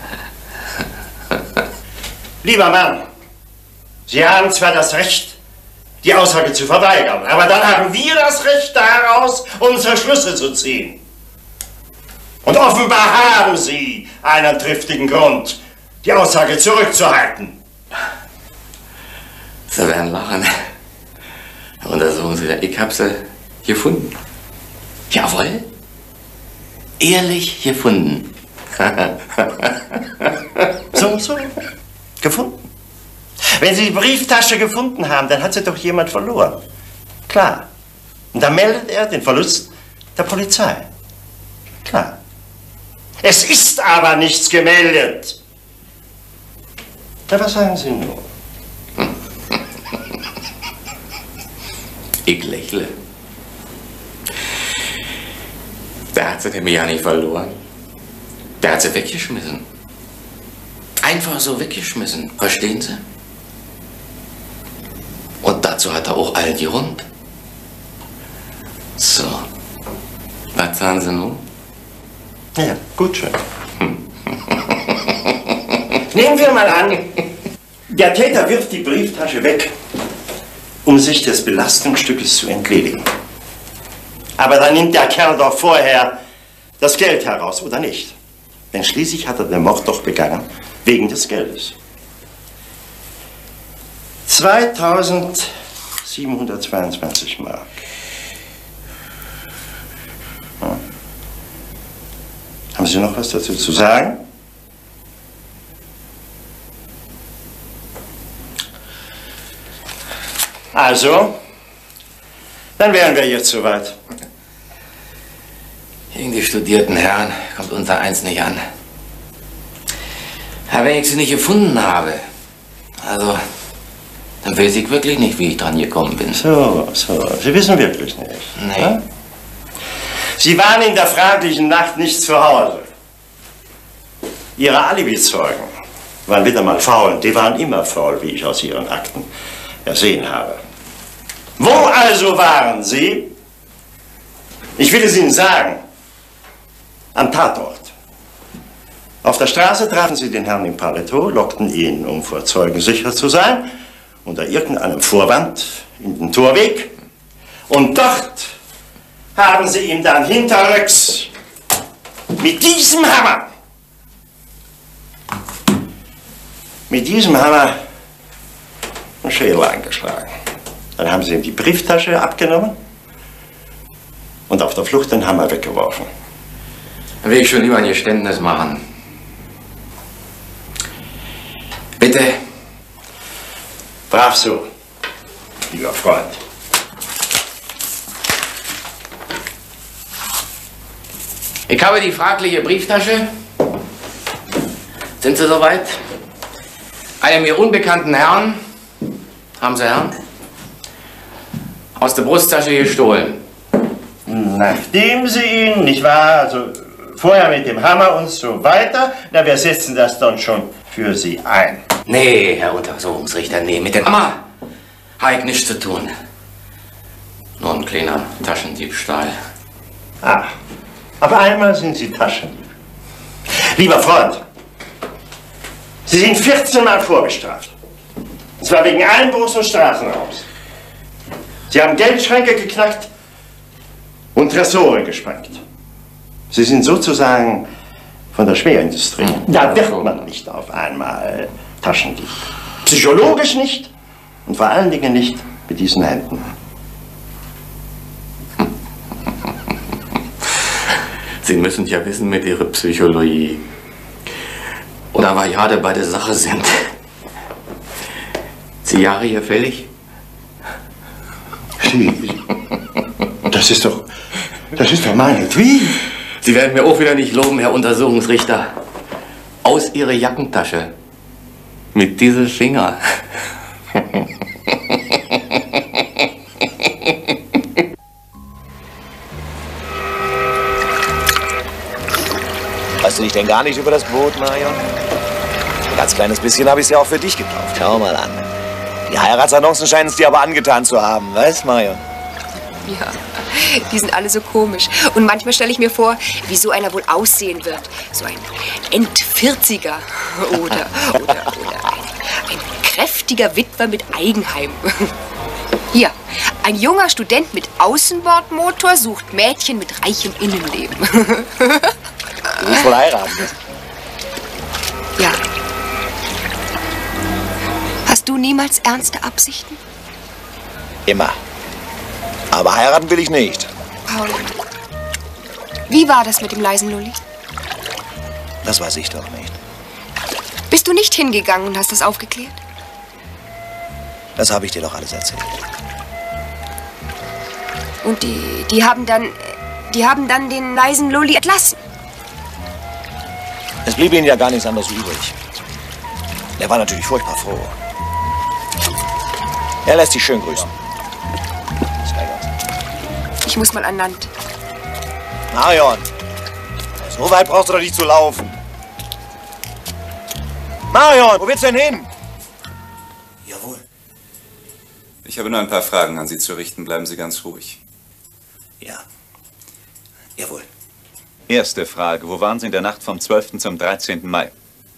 Lieber Mann, Sie haben zwar das Recht, die Aussage zu verweigern, aber dann haben wir das Recht daraus, unsere Schlüsse zu ziehen. Und offenbar haben Sie einen triftigen Grund, die Aussage zurückzuhalten. Sie werden lachen. Herr Untersuchungsrichter, ich habe sie gefunden. Jawohl. Ehrlich gefunden. So. Gefunden. Wenn Sie die Brieftasche gefunden haben, dann hat sie doch jemand verloren. Klar. Und dann meldet er den Verlust der Polizei. Klar. Es ist aber nichts gemeldet. Ja, was sagen Sie nun? Ich lächle. Der hat sie nämlich ja nicht verloren. Der hat sie weggeschmissen. Einfach so weggeschmissen. Verstehen Sie? Und dazu hat er auch all die Hund. So. Was sagen Sie nun? Ja, gut schön. Nehmen wir mal an, der Täter wirft die Brieftasche weg, um sich des Belastungsstückes zu entledigen. Aber dann nimmt der Kerl doch vorher das Geld heraus, oder nicht? Denn schließlich hat er den Mord doch begangen, wegen des Geldes. 2722 Mark. Hm. Haben Sie noch was dazu zu sagen? Also, dann wären wir jetzt soweit. Gegen die studierten Herren kommt unser Eins nicht an. Aber wenn ich sie nicht gefunden habe, also, dann weiß ich wirklich nicht, wie ich dran gekommen bin. So, Sie wissen wirklich nicht. Nee. Ja? Sie waren in der fraglichen Nacht nicht zu Hause. Ihre Alibi-Zeugen waren wieder mal faul. Die waren immer faul, wie ich aus Ihren Akten ersehen habe. Wo also waren Sie? Ich will es Ihnen sagen. Am Tatort. Auf der Straße trafen Sie den Herrn im Paletot, lockten ihn, um vor Zeugen sicher zu sein, unter irgendeinem Vorwand in den Torweg. Und dort haben Sie ihm dann hinterrücks mit diesem Hammer einen Schädel eingeschlagen. Dann haben Sie ihm die Brieftasche abgenommen und auf der Flucht den Hammer weggeworfen. Dann will ich schon lieber ein Geständnis machen. Bitte. Brav so, lieber Freund. Ich habe die fragliche Brieftasche. Sind Sie soweit? Einem mir unbekannten Herrn, haben Sie Herrn, aus der Brusttasche gestohlen. Nachdem Sie ihn, nicht wahr, also vorher mit dem Hammer und so weiter, na, wir setzen das dann schon für Sie ein. Nee, Herr Untersuchungsrichter, nee, mit dem Hammer habe ich nichts zu tun. Nur ein kleiner Taschendiebstahl. Ah, auf einmal sind Sie Taschendieb. Lieber Freund, Sie sind 14 Mal vorbestraft. Und zwar wegen Einbruchs und Straßenraubs. Sie haben Geldschränke geknackt und Tresore gesprengt. Sie sind sozusagen von der Schwerindustrie. Da wird man nicht auf einmal Taschendieb. Psychologisch nicht und vor allen Dingen nicht mit diesen Händen. Sie müssen ja wissen mit Ihrer Psychologie. Oder weil gerade bei der Sache sind. Sie Jahre hier fällig? Sie, das ist doch meinetwegen. Sie werden mir auch wieder nicht loben, Herr Untersuchungsrichter. Aus Ihrer Jackentasche. Mit diesem Finger. Weißt du dich denn gar nicht über das Boot, Marion? Ein ganz kleines bisschen habe ich es ja auch für dich gekauft. Schau mal an. Die Heiratsannoncen scheinen es dir aber angetan zu haben, weißt, Marion? Ja, die sind alle so komisch. Und manchmal stelle ich mir vor, wie so einer wohl aussehen wird. So ein End-40er oder ein kräftiger Witwer mit Eigenheim. Hier, ein junger Student mit Außenbordmotor sucht Mädchen mit reichem Innenleben. Du willst wohl heiraten? Ja. Hast du niemals ernste Absichten? Immer. Aber heiraten will ich nicht. Paul, wie war das mit dem leisen Lulli? Das weiß ich doch nicht. Bist du nicht hingegangen und hast das aufgeklärt? Das habe ich dir doch alles erzählt. Und die haben dann den leisen Lulli entlassen? Es blieb ihnen ja gar nichts anderes übrig. Er war natürlich furchtbar froh. Er lässt dich schön grüßen. Ich muss mal an Land. Marion, so weit brauchst du doch nicht zu laufen. Marion, wo willst du denn hin? Jawohl. Ich habe nur ein paar Fragen an Sie zu richten. Bleiben Sie ganz ruhig. Ja. Jawohl. Erste Frage. Wo waren Sie in der Nacht vom 12. zum 13. Mai?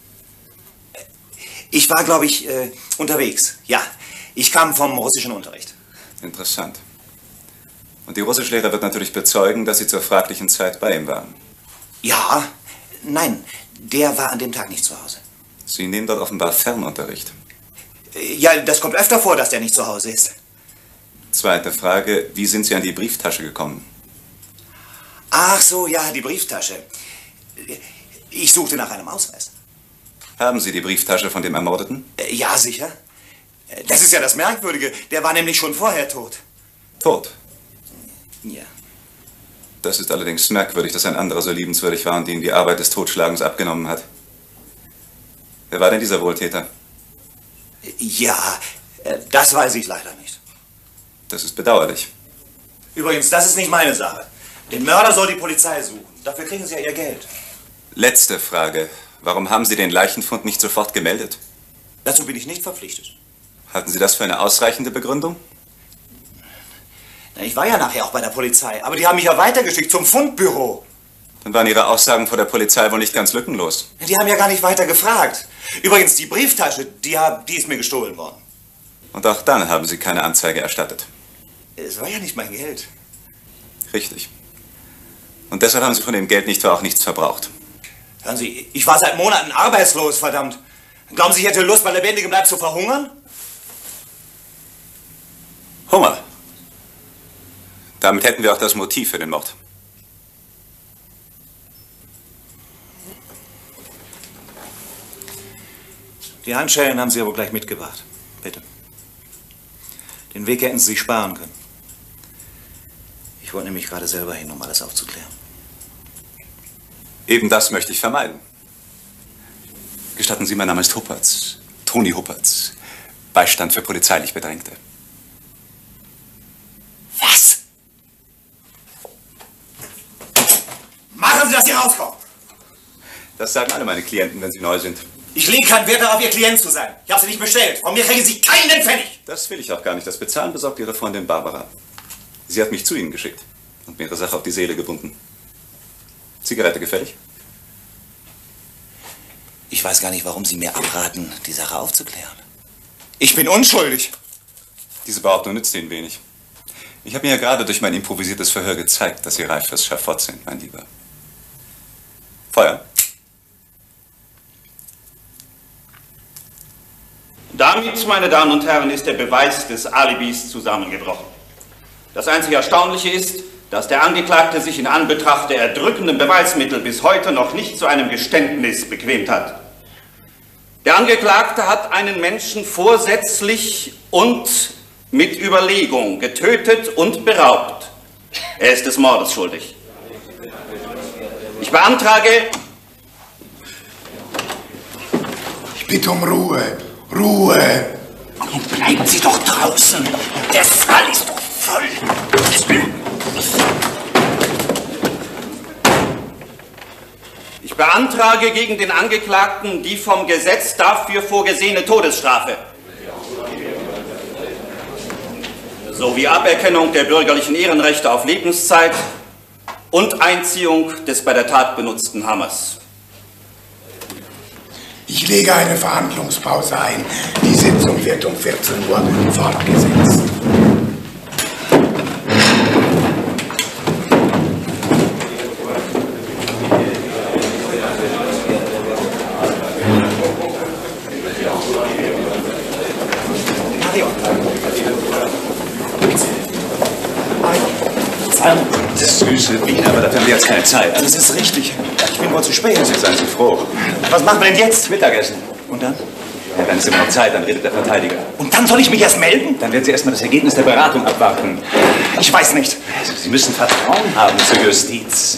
Ich war, glaube ich, unterwegs. Ja. Ich kam vom russischen Unterricht. Interessant. Und die Russischlehrer wird natürlich bezeugen, dass Sie zur fraglichen Zeit bei ihm waren. Ja. Nein, der war an dem Tag nicht zu Hause. Sie nehmen dort offenbar Fernunterricht. Ja, das kommt öfter vor, dass der nicht zu Hause ist. Zweite Frage. Wie sind Sie an die Brieftasche gekommen? Ach so, ja, die Brieftasche. Ich suchte nach einem Ausweis. Haben Sie die Brieftasche von dem Ermordeten? Ja, sicher. Das ist ja das Merkwürdige. Der war nämlich schon vorher tot. Tot? Ja. Das ist allerdings merkwürdig, dass ein anderer so liebenswürdig war und ihm die Arbeit des Totschlagens abgenommen hat. Wer war denn dieser Wohltäter? Ja, das weiß ich leider nicht. Das ist bedauerlich. Übrigens, das ist nicht meine Sache. Den Mörder soll die Polizei suchen. Dafür kriegen sie ja ihr Geld. Letzte Frage. Warum haben Sie den Leichenfund nicht sofort gemeldet? Dazu bin ich nicht verpflichtet. Halten Sie das für eine ausreichende Begründung? Na, ich war ja nachher auch bei der Polizei, aber die haben mich ja weitergeschickt zum Fundbüro. Dann waren Ihre Aussagen vor der Polizei wohl nicht ganz lückenlos. Die haben ja gar nicht weiter gefragt. Übrigens, die Brieftasche, die ist mir gestohlen worden. Und auch dann haben Sie keine Anzeige erstattet. Es war ja nicht mein Geld. Richtig. Und deshalb haben Sie von dem Geld nicht auch nichts verbraucht. Hören Sie, ich war seit Monaten arbeitslos, verdammt. Glauben Sie, ich hätte Lust, bei lebendigem Leib zu verhungern? Hunger. Damit hätten wir auch das Motiv für den Mord. Die Handschellen haben Sie ja wohl gleich mitgebracht. Bitte. Den Weg hätten Sie sich sparen können. Ich wollte nämlich gerade selber hin, um alles aufzuklären. Eben das möchte ich vermeiden. Gestatten Sie, mein Name ist Huppertz. Toni Huppertz. Beistand für polizeilich Bedrängte. Was? Machen Sie, dass Sie rauskommen! Das sagen alle meine Klienten, wenn sie neu sind. Ich lege keinen Wert darauf, Ihr Klient zu sein. Ich habe Sie nicht bestellt. Von mir kriegen Sie keinen Pfennig. Das will ich auch gar nicht. Das Bezahlen besorgt Ihre Freundin Barbara. Sie hat mich zu Ihnen geschickt und mir Ihre Sache auf die Seele gebunden. Zigarette gefällig? Ich weiß gar nicht, warum Sie mir abraten, die Sache aufzuklären. Ich bin unschuldig. Diese Behauptung nützt Ihnen wenig. Ich habe mir ja gerade durch mein improvisiertes Verhör gezeigt, dass Sie reif fürs Schafott sind, mein Lieber. Feuer. Damit, meine Damen und Herren, ist der Beweis des Alibis zusammengebrochen. Das einzig Erstaunliche ist, dass der Angeklagte sich in Anbetracht der erdrückenden Beweismittel bis heute noch nicht zu einem Geständnis bequemt hat. Der Angeklagte hat einen Menschen vorsätzlich und mit Überlegung getötet und beraubt. Er ist des Mordes schuldig. Ich beantrage... Ich bitte um Ruhe. Ruhe! Nun bleiben Sie doch draußen. Der Saal ist doch voll. Ich beantrage gegen den Angeklagten die vom Gesetz dafür vorgesehene Todesstrafe. Sowie Aberkennung der bürgerlichen Ehrenrechte auf Lebenszeit und Einziehung des bei der Tat benutzten Hammers. Ich lege eine Verhandlungspause ein. Die Sitzung wird um 14 Uhr fortgesetzt. Das süße Bier, aber dafür haben wir jetzt keine Zeit. Das ist richtig. Ich bin wohl zu spät. Seien Sie froh. Was machen wir denn jetzt? Mittagessen. Und dann? Ja, dann ist immer noch Zeit, dann redet der Verteidiger. Und dann soll ich mich erst melden? Dann werden Sie erstmal das Ergebnis der Beratung abwarten. Ich weiß nicht. Also, Sie müssen Vertrauen haben zur Justiz.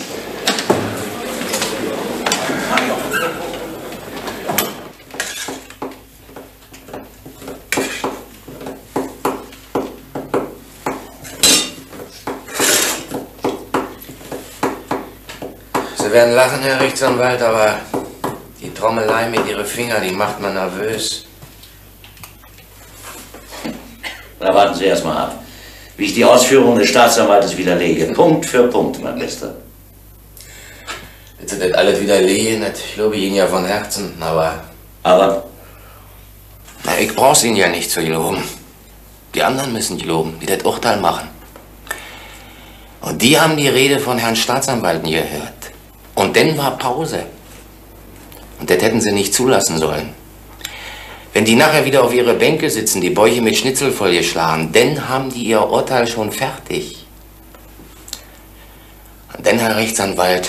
Sie werden lachen, Herr Rechtsanwalt, aber die Trommelei mit Ihren Fingern, die macht man nervös. Na, warten Sie erst mal ab, wie ich die Ausführungen des Staatsanwaltes widerlege. Punkt für Punkt, mein Bester. Wenn Sie das alles widerlegen, das lobe ich Ihnen ja von Herzen, aber... Aber? Na, ich brauch's Ihnen ja nicht zu loben. Die anderen müssen ich loben, die das Urteil machen. Und die haben die Rede von Herrn Staatsanwalt nie gehört. Und dann war Pause. Und das hätten sie nicht zulassen sollen. Wenn die nachher wieder auf ihre Bänke sitzen, die Bäuche mit Schnitzelfolie schlagen, dann haben die ihr Urteil schon fertig. Und dann, Herr Rechtsanwalt,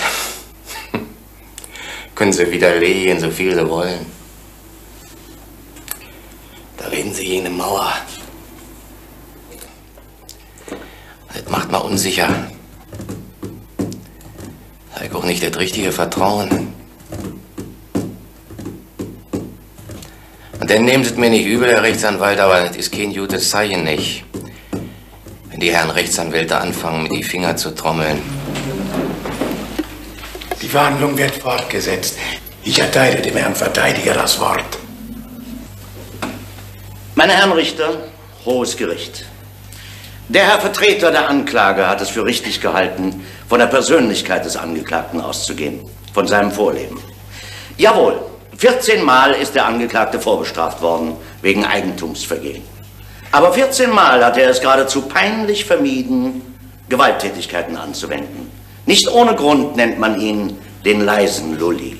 können Sie widerlegen, so viel Sie wollen. Da reden Sie gegen eine Mauer. Das macht mal unsicher. Ich auch nicht das richtige Vertrauen. Und dann nehmen Sie es mir nicht übel, Herr Rechtsanwalt, aber das ist kein gutes Zeichen nicht. Wenn die Herren Rechtsanwälte anfangen, mit die Finger zu trommeln. Die Verhandlung wird fortgesetzt. Ich erteile dem Herrn Verteidiger das Wort. Meine Herren Richter, Hohes Gericht. Der Herr Vertreter der Anklage hat es für richtig gehalten, von der Persönlichkeit des Angeklagten auszugehen, von seinem Vorleben. Jawohl, 14 Mal ist der Angeklagte vorbestraft worden, wegen Eigentumsvergehen. Aber 14 Mal hat er es geradezu peinlich vermieden, Gewalttätigkeiten anzuwenden. Nicht ohne Grund nennt man ihn den leisen Lulli.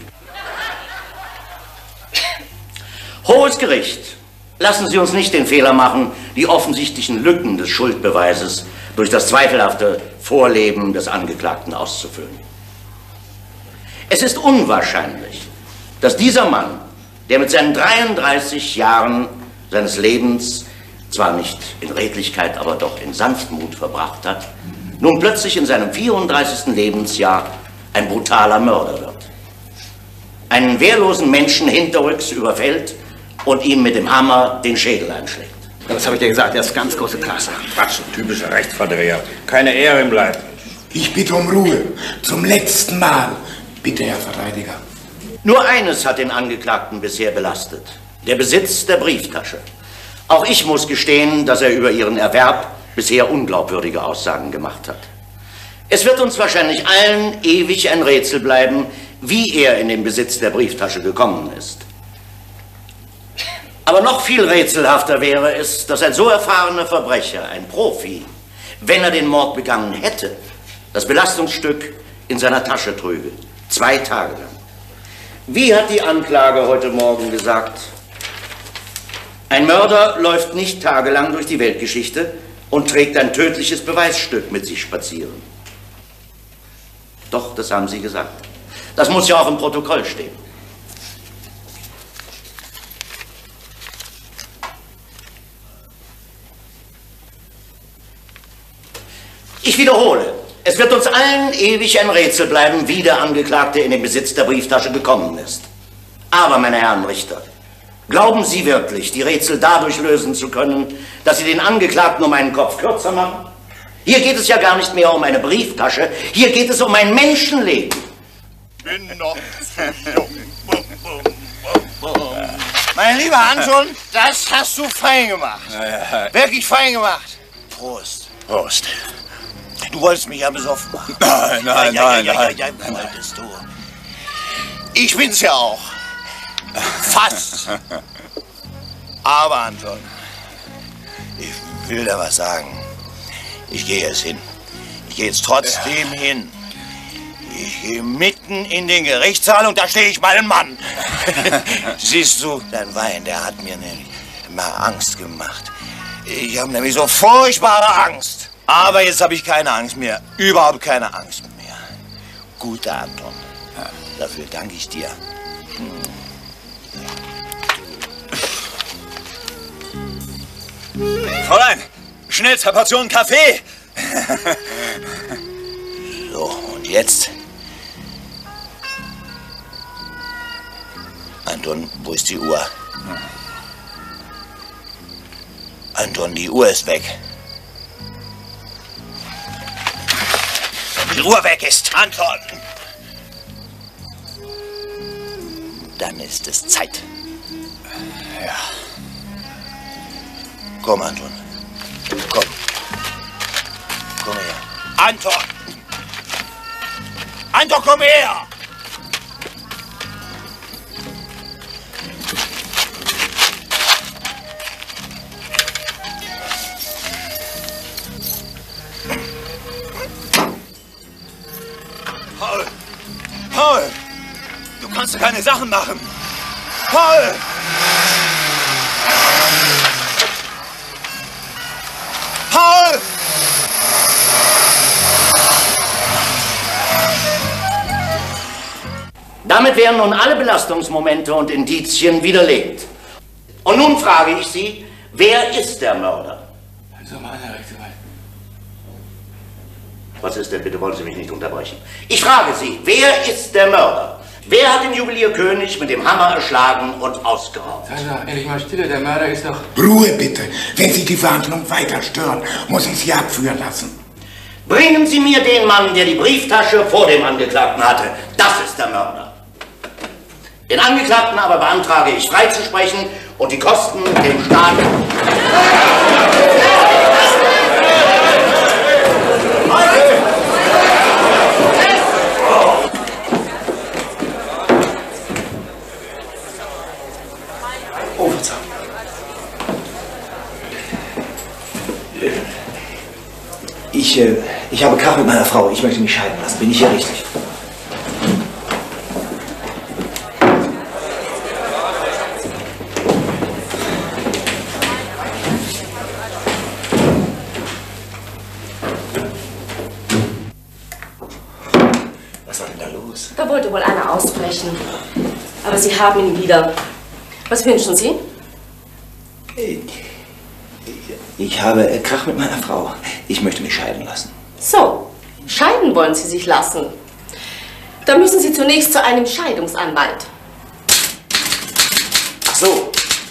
Hohes Gericht, lassen Sie uns nicht den Fehler machen, die offensichtlichen Lücken des Schuldbeweises durch das zweifelhafte Vorleben des Angeklagten auszufüllen. Es ist unwahrscheinlich, dass dieser Mann, der mit seinen 33 Jahren seines Lebens zwar nicht in Redlichkeit, aber doch in Sanftmut verbracht hat, nun plötzlich in seinem 34. Lebensjahr ein brutaler Mörder wird. Einen wehrlosen Menschen hinterrücks überfällt und ihm mit dem Hammer den Schädel einschlägt. Das habe ich dir gesagt, er ist ganz große Klasse. Was, ein typischer Rechtsverdreher. Keine Ehre im Leib. Ich bitte um Ruhe. Zum letzten Mal. Bitte, Herr Verteidiger. Nur eines hat den Angeklagten bisher belastet: der Besitz der Brieftasche. Auch ich muss gestehen, dass er über ihren Erwerb bisher unglaubwürdige Aussagen gemacht hat. Es wird uns wahrscheinlich allen ewig ein Rätsel bleiben, wie er in den Besitz der Brieftasche gekommen ist. Aber noch viel rätselhafter wäre es, dass ein so erfahrener Verbrecher, ein Profi, wenn er den Mord begangen hätte, das Belastungsstück in seiner Tasche trüge, 2 Tage lang. Wie hat die Anklage heute Morgen gesagt? Ein Mörder läuft nicht tagelang durch die Weltgeschichte und trägt ein tödliches Beweisstück mit sich spazieren. Doch, das haben Sie gesagt. Das muss ja auch im Protokoll stehen. Ich wiederhole, es wird uns allen ewig ein Rätsel bleiben, wie der Angeklagte in den Besitz der Brieftasche gekommen ist. Aber, meine Herren Richter, glauben Sie wirklich, die Rätsel dadurch lösen zu können, dass Sie den Angeklagten um einen Kopf kürzer machen? Hier geht es ja gar nicht mehr um eine Brieftasche, hier geht es um ein Menschenleben. Bin noch zu jung. Mein lieber Anton, das hast du fein gemacht. Ja. Wirklich fein gemacht. Prost. Prost. Du wolltest mich ja besoffen machen. Nein, nein. Wolltest du. Ich bin's ja auch. Fast. Aber, Anton, ich will da was sagen. Ich gehe jetzt hin. Ich gehe jetzt trotzdem hin. Ich gehe mitten in den Gerichtssaal und da stehe ich meinen Mann. Siehst du, dein Wein, der hat mir nämlich immer Angst gemacht. Ich habe nämlich so furchtbare Angst. Aber jetzt habe ich keine Angst mehr. Überhaupt keine Angst mehr. Guter Anton. Dafür danke ich dir. Fräulein, schnell 2 Portionen Kaffee. So, und jetzt? Anton, wo ist die Uhr? Anton, die Uhr ist weg. Wenn die Uhr weg ist, Anton, dann ist es Zeit. Ja. Komm, Anton. Komm. Komm her. Anton! Anton, komm her! Paul! Paul! Du kannst doch keine Sachen machen! Paul! Paul! Damit wären nun alle Belastungsmomente und Indizien widerlegt. Und nun frage ich Sie, wer ist der Mörder? Also meine Rechtsanwalt. Was ist denn, bitte wollen Sie mich nicht unterbrechen. Ich frage Sie, wer ist der Mörder? Wer hat den Juwelier König mit dem Hammer erschlagen und ausgeraubt? Also, ehrlich mal Stille, der Mörder ist doch... Ruhe bitte. Wenn Sie die Verhandlung weiter stören, muss ich Sie abführen lassen. Bringen Sie mir den Mann, der die Brieftasche vor dem Angeklagten hatte. Das ist der Mörder. Den Angeklagten aber beantrage ich freizusprechen und die Kosten dem Staat... Oh, Verzeihung. Ich habe Krach mit meiner Frau. Ich möchte mich scheiden lassen. Bin ich hier richtig? Was war denn da los? Da wollte wohl einer ausbrechen. Aber Sie haben ihn wieder. Was wünschen Sie? Ich habe Krach mit meiner Frau. Ich möchte mich scheiden lassen. So, scheiden wollen Sie sich lassen. Da müssen Sie zunächst zu einem Scheidungsanwalt. Ach so.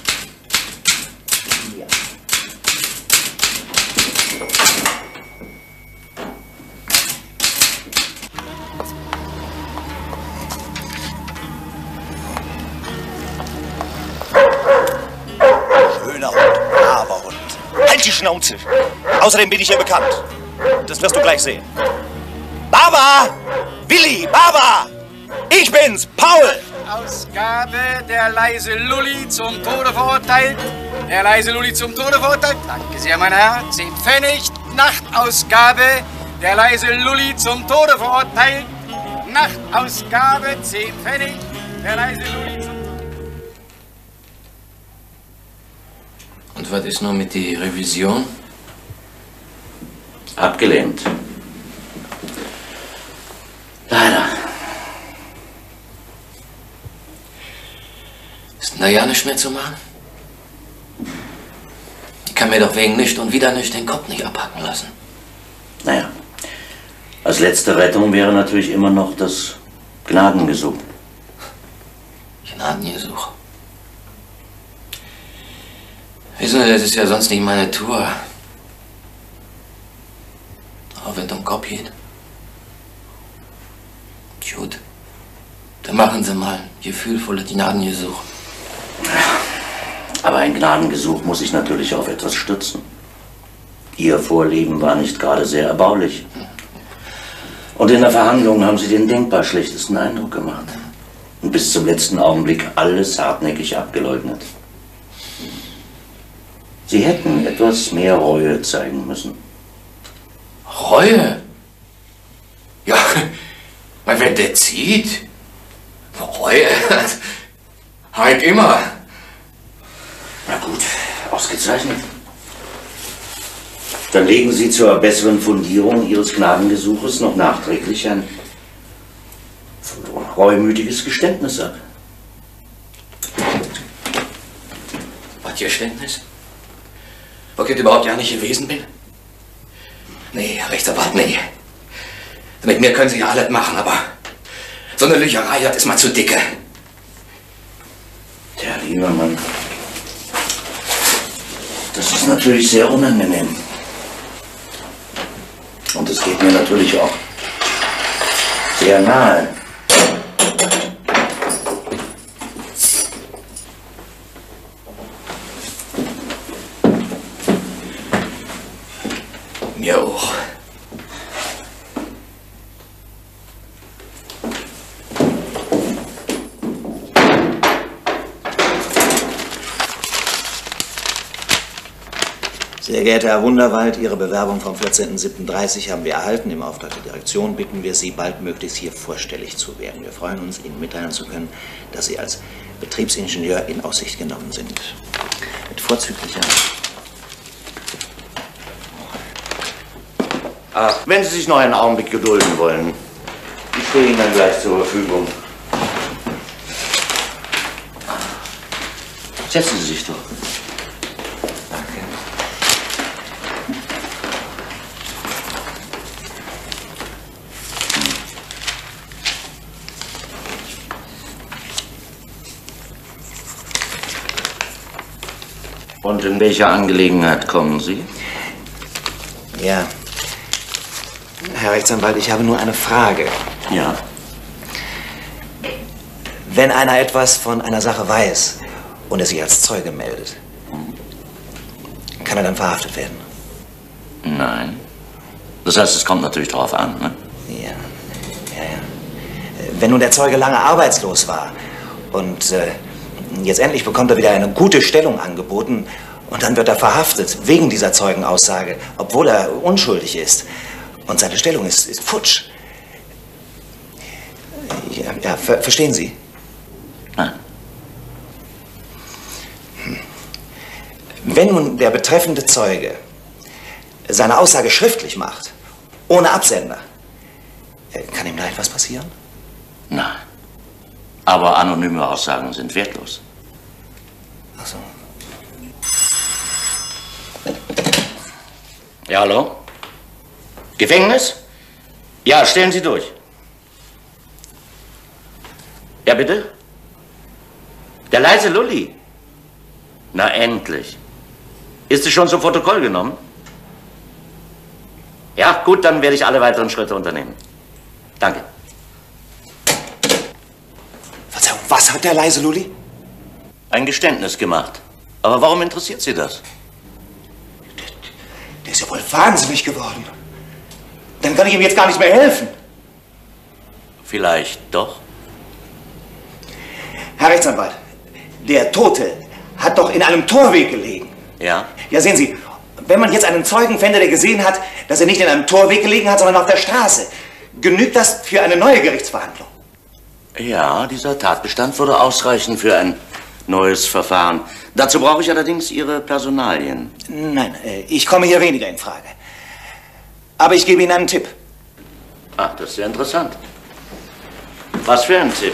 Schöner Hund, braver Hund. Halt die Schnauze. Außerdem bin ich hier bekannt. Das wirst du gleich sehen. Baba! Willi! Baba! Ich bin's, Paul! Ausgabe, der leise Lulli zum Tode verurteilt. Der leise Lulli zum Tode verurteilt. Danke sehr, mein Herr. 10 Pfennig. Nachtausgabe, der leise Lulli zum Tode verurteilt. Nachtausgabe, 10 Pfennig. Der leise Lulli zum Und was ist nun mit der Revision? Abgelehnt. Leider. Ist denn da ja nichts mehr zu machen? Ich kann mir doch wegen nicht und wieder nicht den Kopf nicht abhacken lassen. Naja, als letzte Rettung wäre natürlich immer noch das Gnadengesuch. Gnadengesuch? Wissen Sie, das ist ja sonst nicht meine Tour. Aber wenn es um Kopf geht. Gut. Dann machen Sie mal ein gefühlvolles Gnadengesuch. Aber ein Gnadengesuch muss sich natürlich auf etwas stützen. Ihr Vorleben war nicht gerade sehr erbaulich. Und in der Verhandlung haben Sie den denkbar schlechtesten Eindruck gemacht. Und bis zum letzten Augenblick alles hartnäckig abgeleugnet. Sie hätten etwas mehr Reue zeigen müssen. Reue? Ja, weil wenn der zieht, Reue, halt immer. Na gut, ausgezeichnet. Dann legen Sie zur besseren Fundierung Ihres Gnadengesuches noch nachträglich ein reumütiges Geständnis ab. Was Geständnis? Wo ich überhaupt ja nicht gewesen bin? Nee, Rechtsanwalt, nee. Mit mir können Sie ja alles machen, aber so eine Lügerei, das ist mal zu dicke. Tja, lieber Mann, das ist natürlich sehr unangenehm. Und es geht mir natürlich auch sehr nahe. Mir auch. Sehr geehrter Herr Wunderwald, Ihre Bewerbung vom 14.07.30 haben wir erhalten. Im Auftrag der Direktion bitten wir Sie, baldmöglichst hier vorstellig zu werden. Wir freuen uns, Ihnen mitteilen zu können, dass Sie als Betriebsingenieur in Aussicht genommen sind. Mit vorzüglicher... Wenn Sie sich noch einen Augenblick gedulden wollen, ich stehe Ihnen dann gleich zur Verfügung. Setzen Sie sich doch. Und in welcher Angelegenheit kommen Sie? Ja. Herr Rechtsanwalt, ich habe nur eine Frage. Ja. Wenn einer etwas von einer Sache weiß und es sich als Zeuge meldet, kann er dann verhaftet werden? Nein. Das heißt, es kommt natürlich darauf an, ne? Ja. Wenn nun der Zeuge lange arbeitslos war und jetzt endlich bekommt er wieder eine gute Stellung angeboten und dann wird er verhaftet wegen dieser Zeugenaussage, obwohl er unschuldig ist und seine Stellung ist futsch. Ja, verstehen Sie? Nein. Wenn nun der betreffende Zeuge seine Aussage schriftlich macht, ohne Absender, kann ihm da etwas passieren? Nein. Aber anonyme Aussagen sind wertlos. Ach so. Ja, hallo? Gefängnis? Ja, stellen Sie durch. Ja, bitte? Der leise Lulli? Na, endlich. Ist es schon zum Protokoll genommen? Ja, gut, dann werde ich alle weiteren Schritte unternehmen. Danke. Verzeihung, was hat der leise Lulli? Ein Geständnis gemacht. Aber warum interessiert Sie das? Der ist ja wohl wahnsinnig geworden. Dann kann ich ihm jetzt gar nicht mehr helfen. Vielleicht doch. Herr Rechtsanwalt, der Tote hat doch in einem Torweg gelegen. Ja? Ja, sehen Sie, wenn man jetzt einen Zeugen fände, der gesehen hat, dass er nicht in einem Torweg gelegen hat, sondern auf der Straße, genügt das für eine neue Gerichtsverhandlung? Ja, dieser Tatbestand würde ausreichen für ein neues Verfahren. Dazu brauche ich allerdings Ihre Personalien. Nein, ich komme hier weniger in Frage. Aber ich gebe Ihnen einen Tipp. Ach, das ist ja interessant. Was für ein Tipp?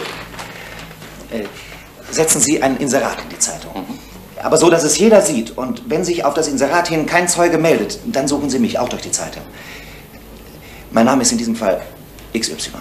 Setzen Sie ein Inserat in die Zeitung. Aber so, dass es jeder sieht. Und wenn sich auf das Inserat hin kein Zeuge meldet, dann suchen Sie mich auch durch die Zeitung. Mein Name ist in diesem Fall XY.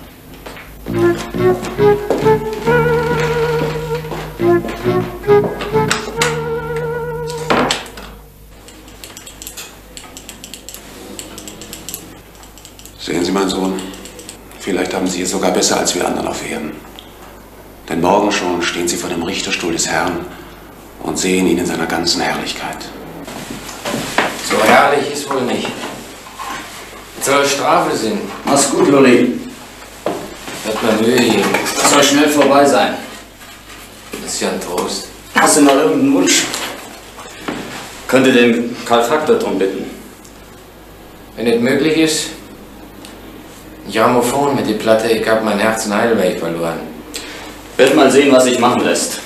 Sehen Sie, mein Sohn, vielleicht haben Sie es sogar besser als wir anderen auf Erden. Denn morgen schon stehen Sie vor dem Richterstuhl des Herrn und sehen ihn in seiner ganzen Herrlichkeit. So herrlich ist wohl nicht. Soll Strafe sind. Mach's gut, Lulli. Wird mir Mühe geben. Soll schnell vorbei sein. Das ist ja ein Trost. Hast du noch irgendeinen Wunsch? Könnte den Karl Faktor drum bitten. Wenn es möglich ist, ein Grammophon mit die Platte, ich hab mein Herz in Heidelberg verloren. Werd mal sehen, was sich machen lässt.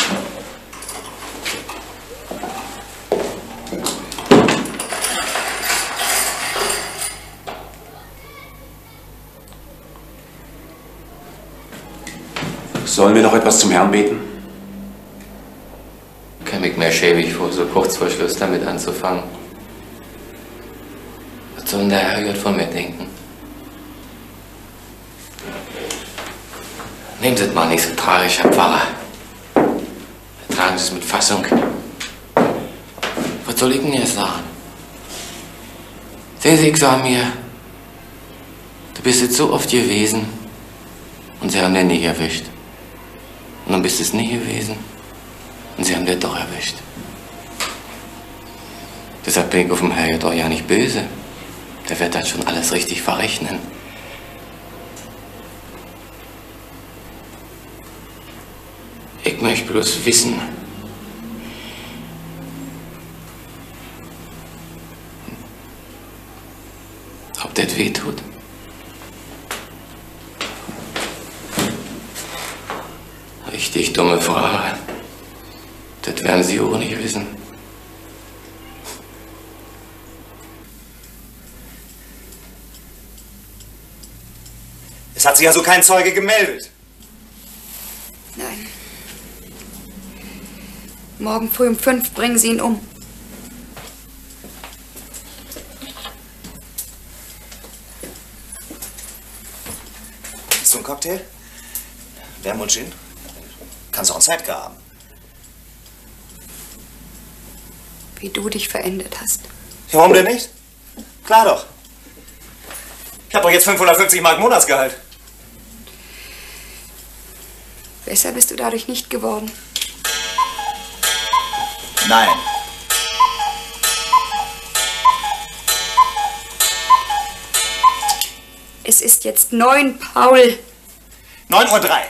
Sollen wir noch etwas zum Herrn beten? Kann mich mehr schäbig vor, so kurz vor Schluss damit anzufangen. Was soll denn der Herrgott von mir denken? Nehmen Sie es mal nicht so tragisch, Herr Pfarrer. Tragen Sie es mit Fassung. Was soll ich denn jetzt sagen? Sehen Sie, ich sag mir, du bist jetzt so oft gewesen und sie haben den nicht erwischt. Und dann bist du es nicht gewesen und sie haben den doch erwischt. Deshalb bin ich auf dem Herrgott auch ja nicht böse. Der wird dann schon alles richtig verrechnen. Ich möchte bloß wissen, ob das weh tut. Richtig dumme Frage. Das werden Sie auch nicht wissen. Es hat sich also kein Zeuge gemeldet. Nein. Morgen früh um 5 bringen Sie ihn um. Ist so ein Cocktail? Wermut Gin? Kannst auch einen Sidecar haben. Wie du dich verändert hast. Ja, warum denn nicht? Klar doch. Ich habe doch jetzt 550 Mark Monatsgehalt. Besser bist du dadurch nicht geworden. Nein. Es ist jetzt 9, Paul. 9:03 Uhr.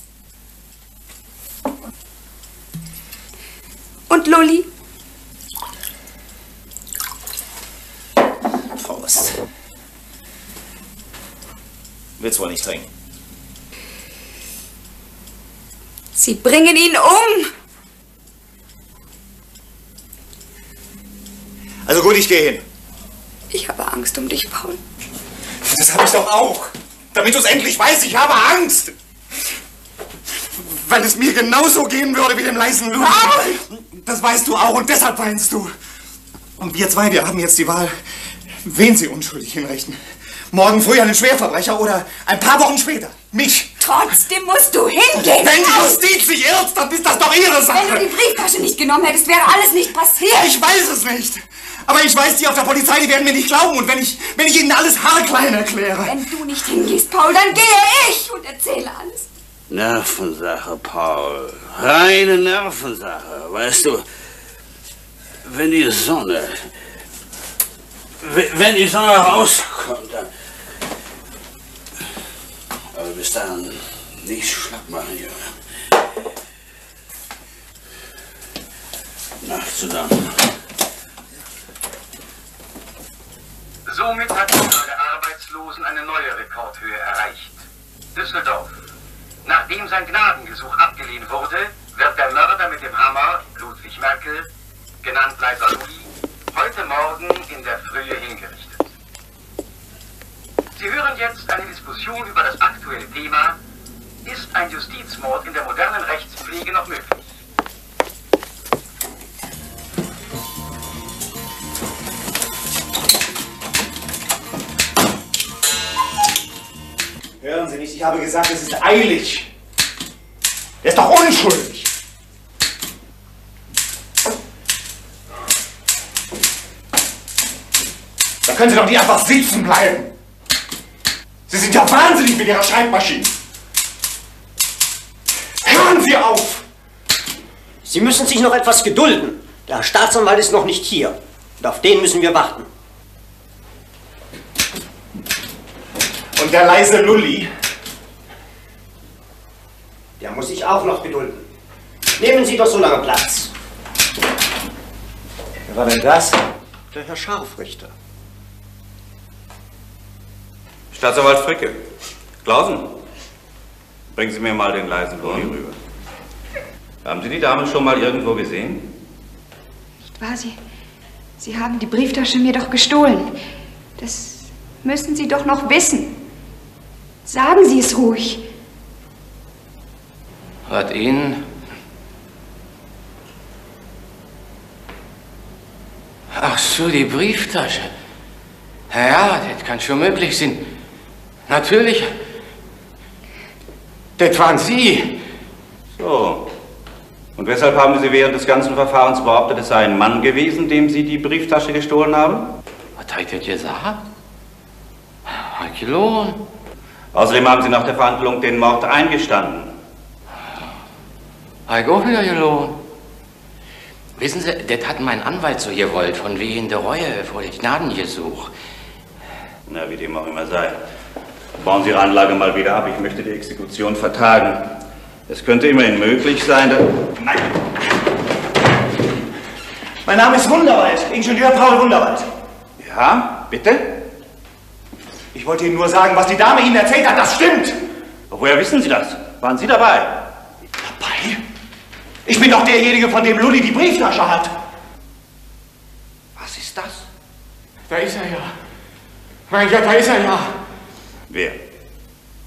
Und Lulli? Faust. Willst wohl nicht trinken. Sie bringen ihn um. Also gut, ich gehe hin. Ich habe Angst um dich, Paul. Das habe ich doch auch. Damit du es endlich weißt, ich habe Angst. Weil es mir genauso gehen würde wie dem leisen Lulli. Das weißt du auch und deshalb weinst du. Und wir zwei, wir haben jetzt die Wahl, wen sie unschuldig hinrichten. Morgen früh einen Schwerverbrecher oder ein paar Wochen später mich. Trotzdem musst du hingehen. Wenn die Justiz sich irrt, dann ist das doch ihre Sache. Wenn du die Brieftasche nicht genommen hättest, wäre alles nicht passiert. Ich weiß es nicht. Aber ich weiß, die auf der Polizei, die werden mir nicht glauben. Und wenn ich ihnen alles haarklein erkläre. Wenn du nicht hingehst, Paul, dann gehe ich und erzähle alles. Nervensache, Paul. Reine Nervensache. Weißt du, wenn die Sonne rauskommt, dann... Aber bis dann nicht schlapp machen, Junge. Nacht zusammen. Somit hat die Zahl der Arbeitslosen eine neue Rekordhöhe erreicht. Düsseldorf. Nachdem sein Gnadengesuch abgelehnt wurde, wird der Mörder mit dem Hammer, Ludwig Merkel, genannt Leiser Lulli, heute Morgen in der Frühe hingerichtet. Sie hören jetzt eine Diskussion über das aktuelle Thema: Ist ein Justizmord in der modernen Rechtspflege noch möglich? Hören Sie nicht, ich habe gesagt, es ist eilig. Er ist doch unschuldig. Da können Sie doch nicht einfach sitzen bleiben. Sie sind ja wahnsinnig mit Ihrer Schreibmaschine. Hören Sie auf! Sie müssen sich noch etwas gedulden. Der Staatsanwalt ist noch nicht hier. Und auf den müssen wir warten. Und der leise Lulli? Der muss sich auch noch gedulden. Nehmen Sie doch so lange Platz. Wer war denn das? Der Herr Scharfrichter. Staatsanwalt Fricke. Klausen, bringen Sie mir mal den leisen Lulli rüber. Haben Sie die Dame schon mal irgendwo gesehen? Nicht wahr? Sie haben die Brieftasche mir doch gestohlen. Das müssen Sie doch noch wissen. Sagen Sie es ruhig. Hat Ihnen... Ach so, die Brieftasche. Ja, das kann schon möglich sein. Natürlich. Das waren Sie. So. Und weshalb haben Sie während des ganzen Verfahrens behauptet, es sei ein Mann gewesen, dem Sie die Brieftasche gestohlen haben? Was hat das gesagt? Hat gelogen. Außerdem haben Sie nach der Verhandlung den Mord eingestanden. Hat auch wieder gelogen. Wissen Sie, das hat mein Anwalt so gewollt, von wegen der Reue vor dem Gnadengesuch. Na, wie dem auch immer sei. Bauen Sie Ihre Anlage mal wieder ab. Ich möchte die Exekution vertagen. Es könnte immerhin möglich sein, dass... Nein! Mein Name ist Wunderwald, Ingenieur Paul Wunderwald. Ja, bitte? Ich wollte Ihnen nur sagen, was die Dame Ihnen erzählt hat, das stimmt! Woher wissen Sie das? Waren Sie dabei? Dabei? Ich bin doch derjenige, von dem Lulli die Brieftasche hat. Was ist das? Da ist er ja. Mein Gott, da ist er ja. Wer?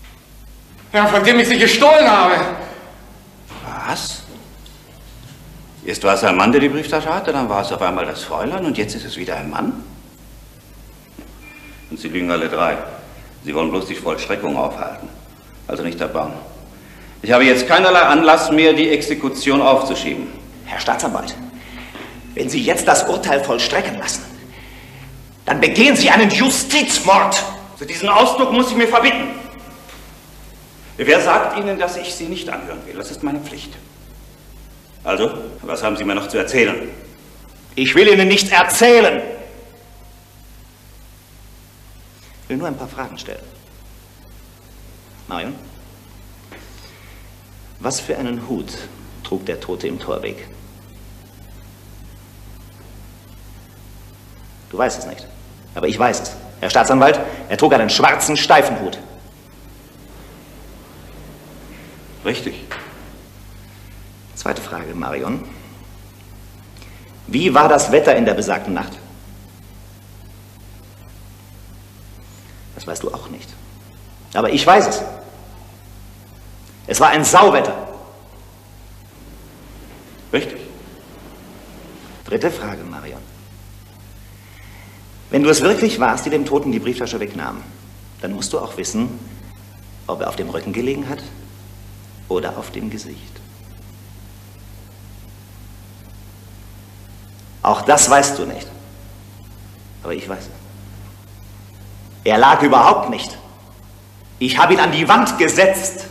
Ja, von dem ich sie gestohlen habe. Was? Erst war es ein Mann, der die Brieftasche hatte, dann war es auf einmal das Fräulein und jetzt ist es wieder ein Mann? Und Sie lügen alle drei. Sie wollen bloß die Vollstreckung aufhalten, also nicht erbauen. Ich habe jetzt keinerlei Anlass mehr, die Exekution aufzuschieben. Herr Staatsanwalt, wenn Sie jetzt das Urteil vollstrecken lassen, dann begehen Sie einen Justizmord. Zu diesem Ausdruck muss ich mir verbitten. Wer sagt Ihnen, dass ich Sie nicht anhören will? Das ist meine Pflicht. Also, was haben Sie mir noch zu erzählen? Ich will Ihnen nichts erzählen. Ich will nur ein paar Fragen stellen. Marion, was für einen Hut trug der Tote im Torweg? Du weißt es nicht, aber ich weiß es. Herr Staatsanwalt, er trug einen schwarzen Steifenhut. Richtig. Zweite Frage, Marion. Wie war das Wetter in der besagten Nacht? Das weißt du auch nicht. Aber ich weiß es. Es war ein Sauwetter. Richtig. Dritte Frage, Marion. Wenn du es wirklich warst, die dem Toten die Brieftasche wegnahm, dann musst du auch wissen, ob er auf dem Rücken gelegen hat oder auf dem Gesicht. Auch das weißt du nicht. Aber ich weiß es. Er lag überhaupt nicht. Ich habe ihn an die Wand gesetzt.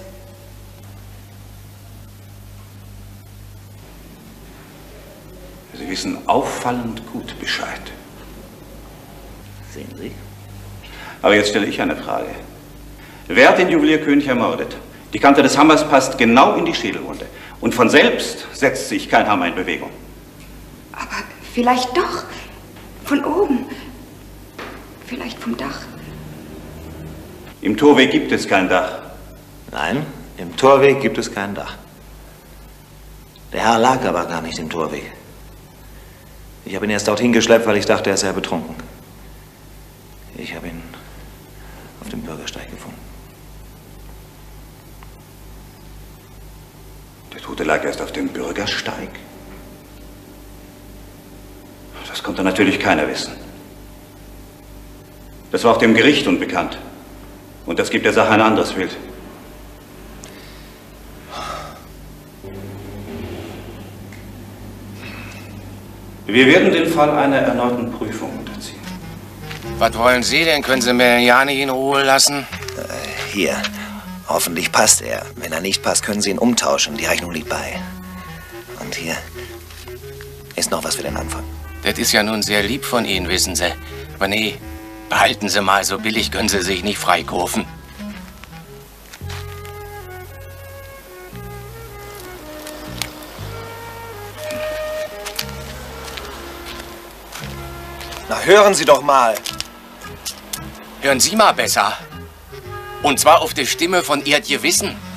Sie wissen auffallend gut Bescheid. Sehen Sie? Aber jetzt stelle ich eine Frage. Wer hat den Juwelierkönig ermordet? Die Kante des Hammers passt genau in die Schädelwunde. Und von selbst setzt sich kein Hammer in Bewegung. Aber vielleicht doch. Von oben. Vielleicht vom Dach. Im Torweg gibt es kein Dach. Nein, im Torweg gibt es kein Dach. Der Herr lag aber gar nicht im Torweg. Ich habe ihn erst dorthin geschleppt, weil ich dachte, er sei betrunken. Ich habe ihn auf dem Bürgersteig gefunden. Der Tote lag erst auf dem Bürgersteig? Das konnte natürlich keiner wissen. Das war auch dem Gericht unbekannt. Und das gibt der Sache ein anderes Bild. Wir werden den Fall einer erneuten Prüfung unterziehen. Was wollen Sie denn? Können Sie mir ja nicht in Ruhe lassen? Hier. Hoffentlich passt er. Wenn er nicht passt, können Sie ihn umtauschen. Die Rechnung liegt bei. Und hier ist noch was für den Anfang. Das ist ja nun sehr lieb von Ihnen, wissen Sie. Aber nee, behalten Sie mal, so billig können Sie sich nicht freikaufen. Na, hören Sie doch mal. Hören Sie mal besser. Und zwar auf die Stimme von Ihr Gewissen.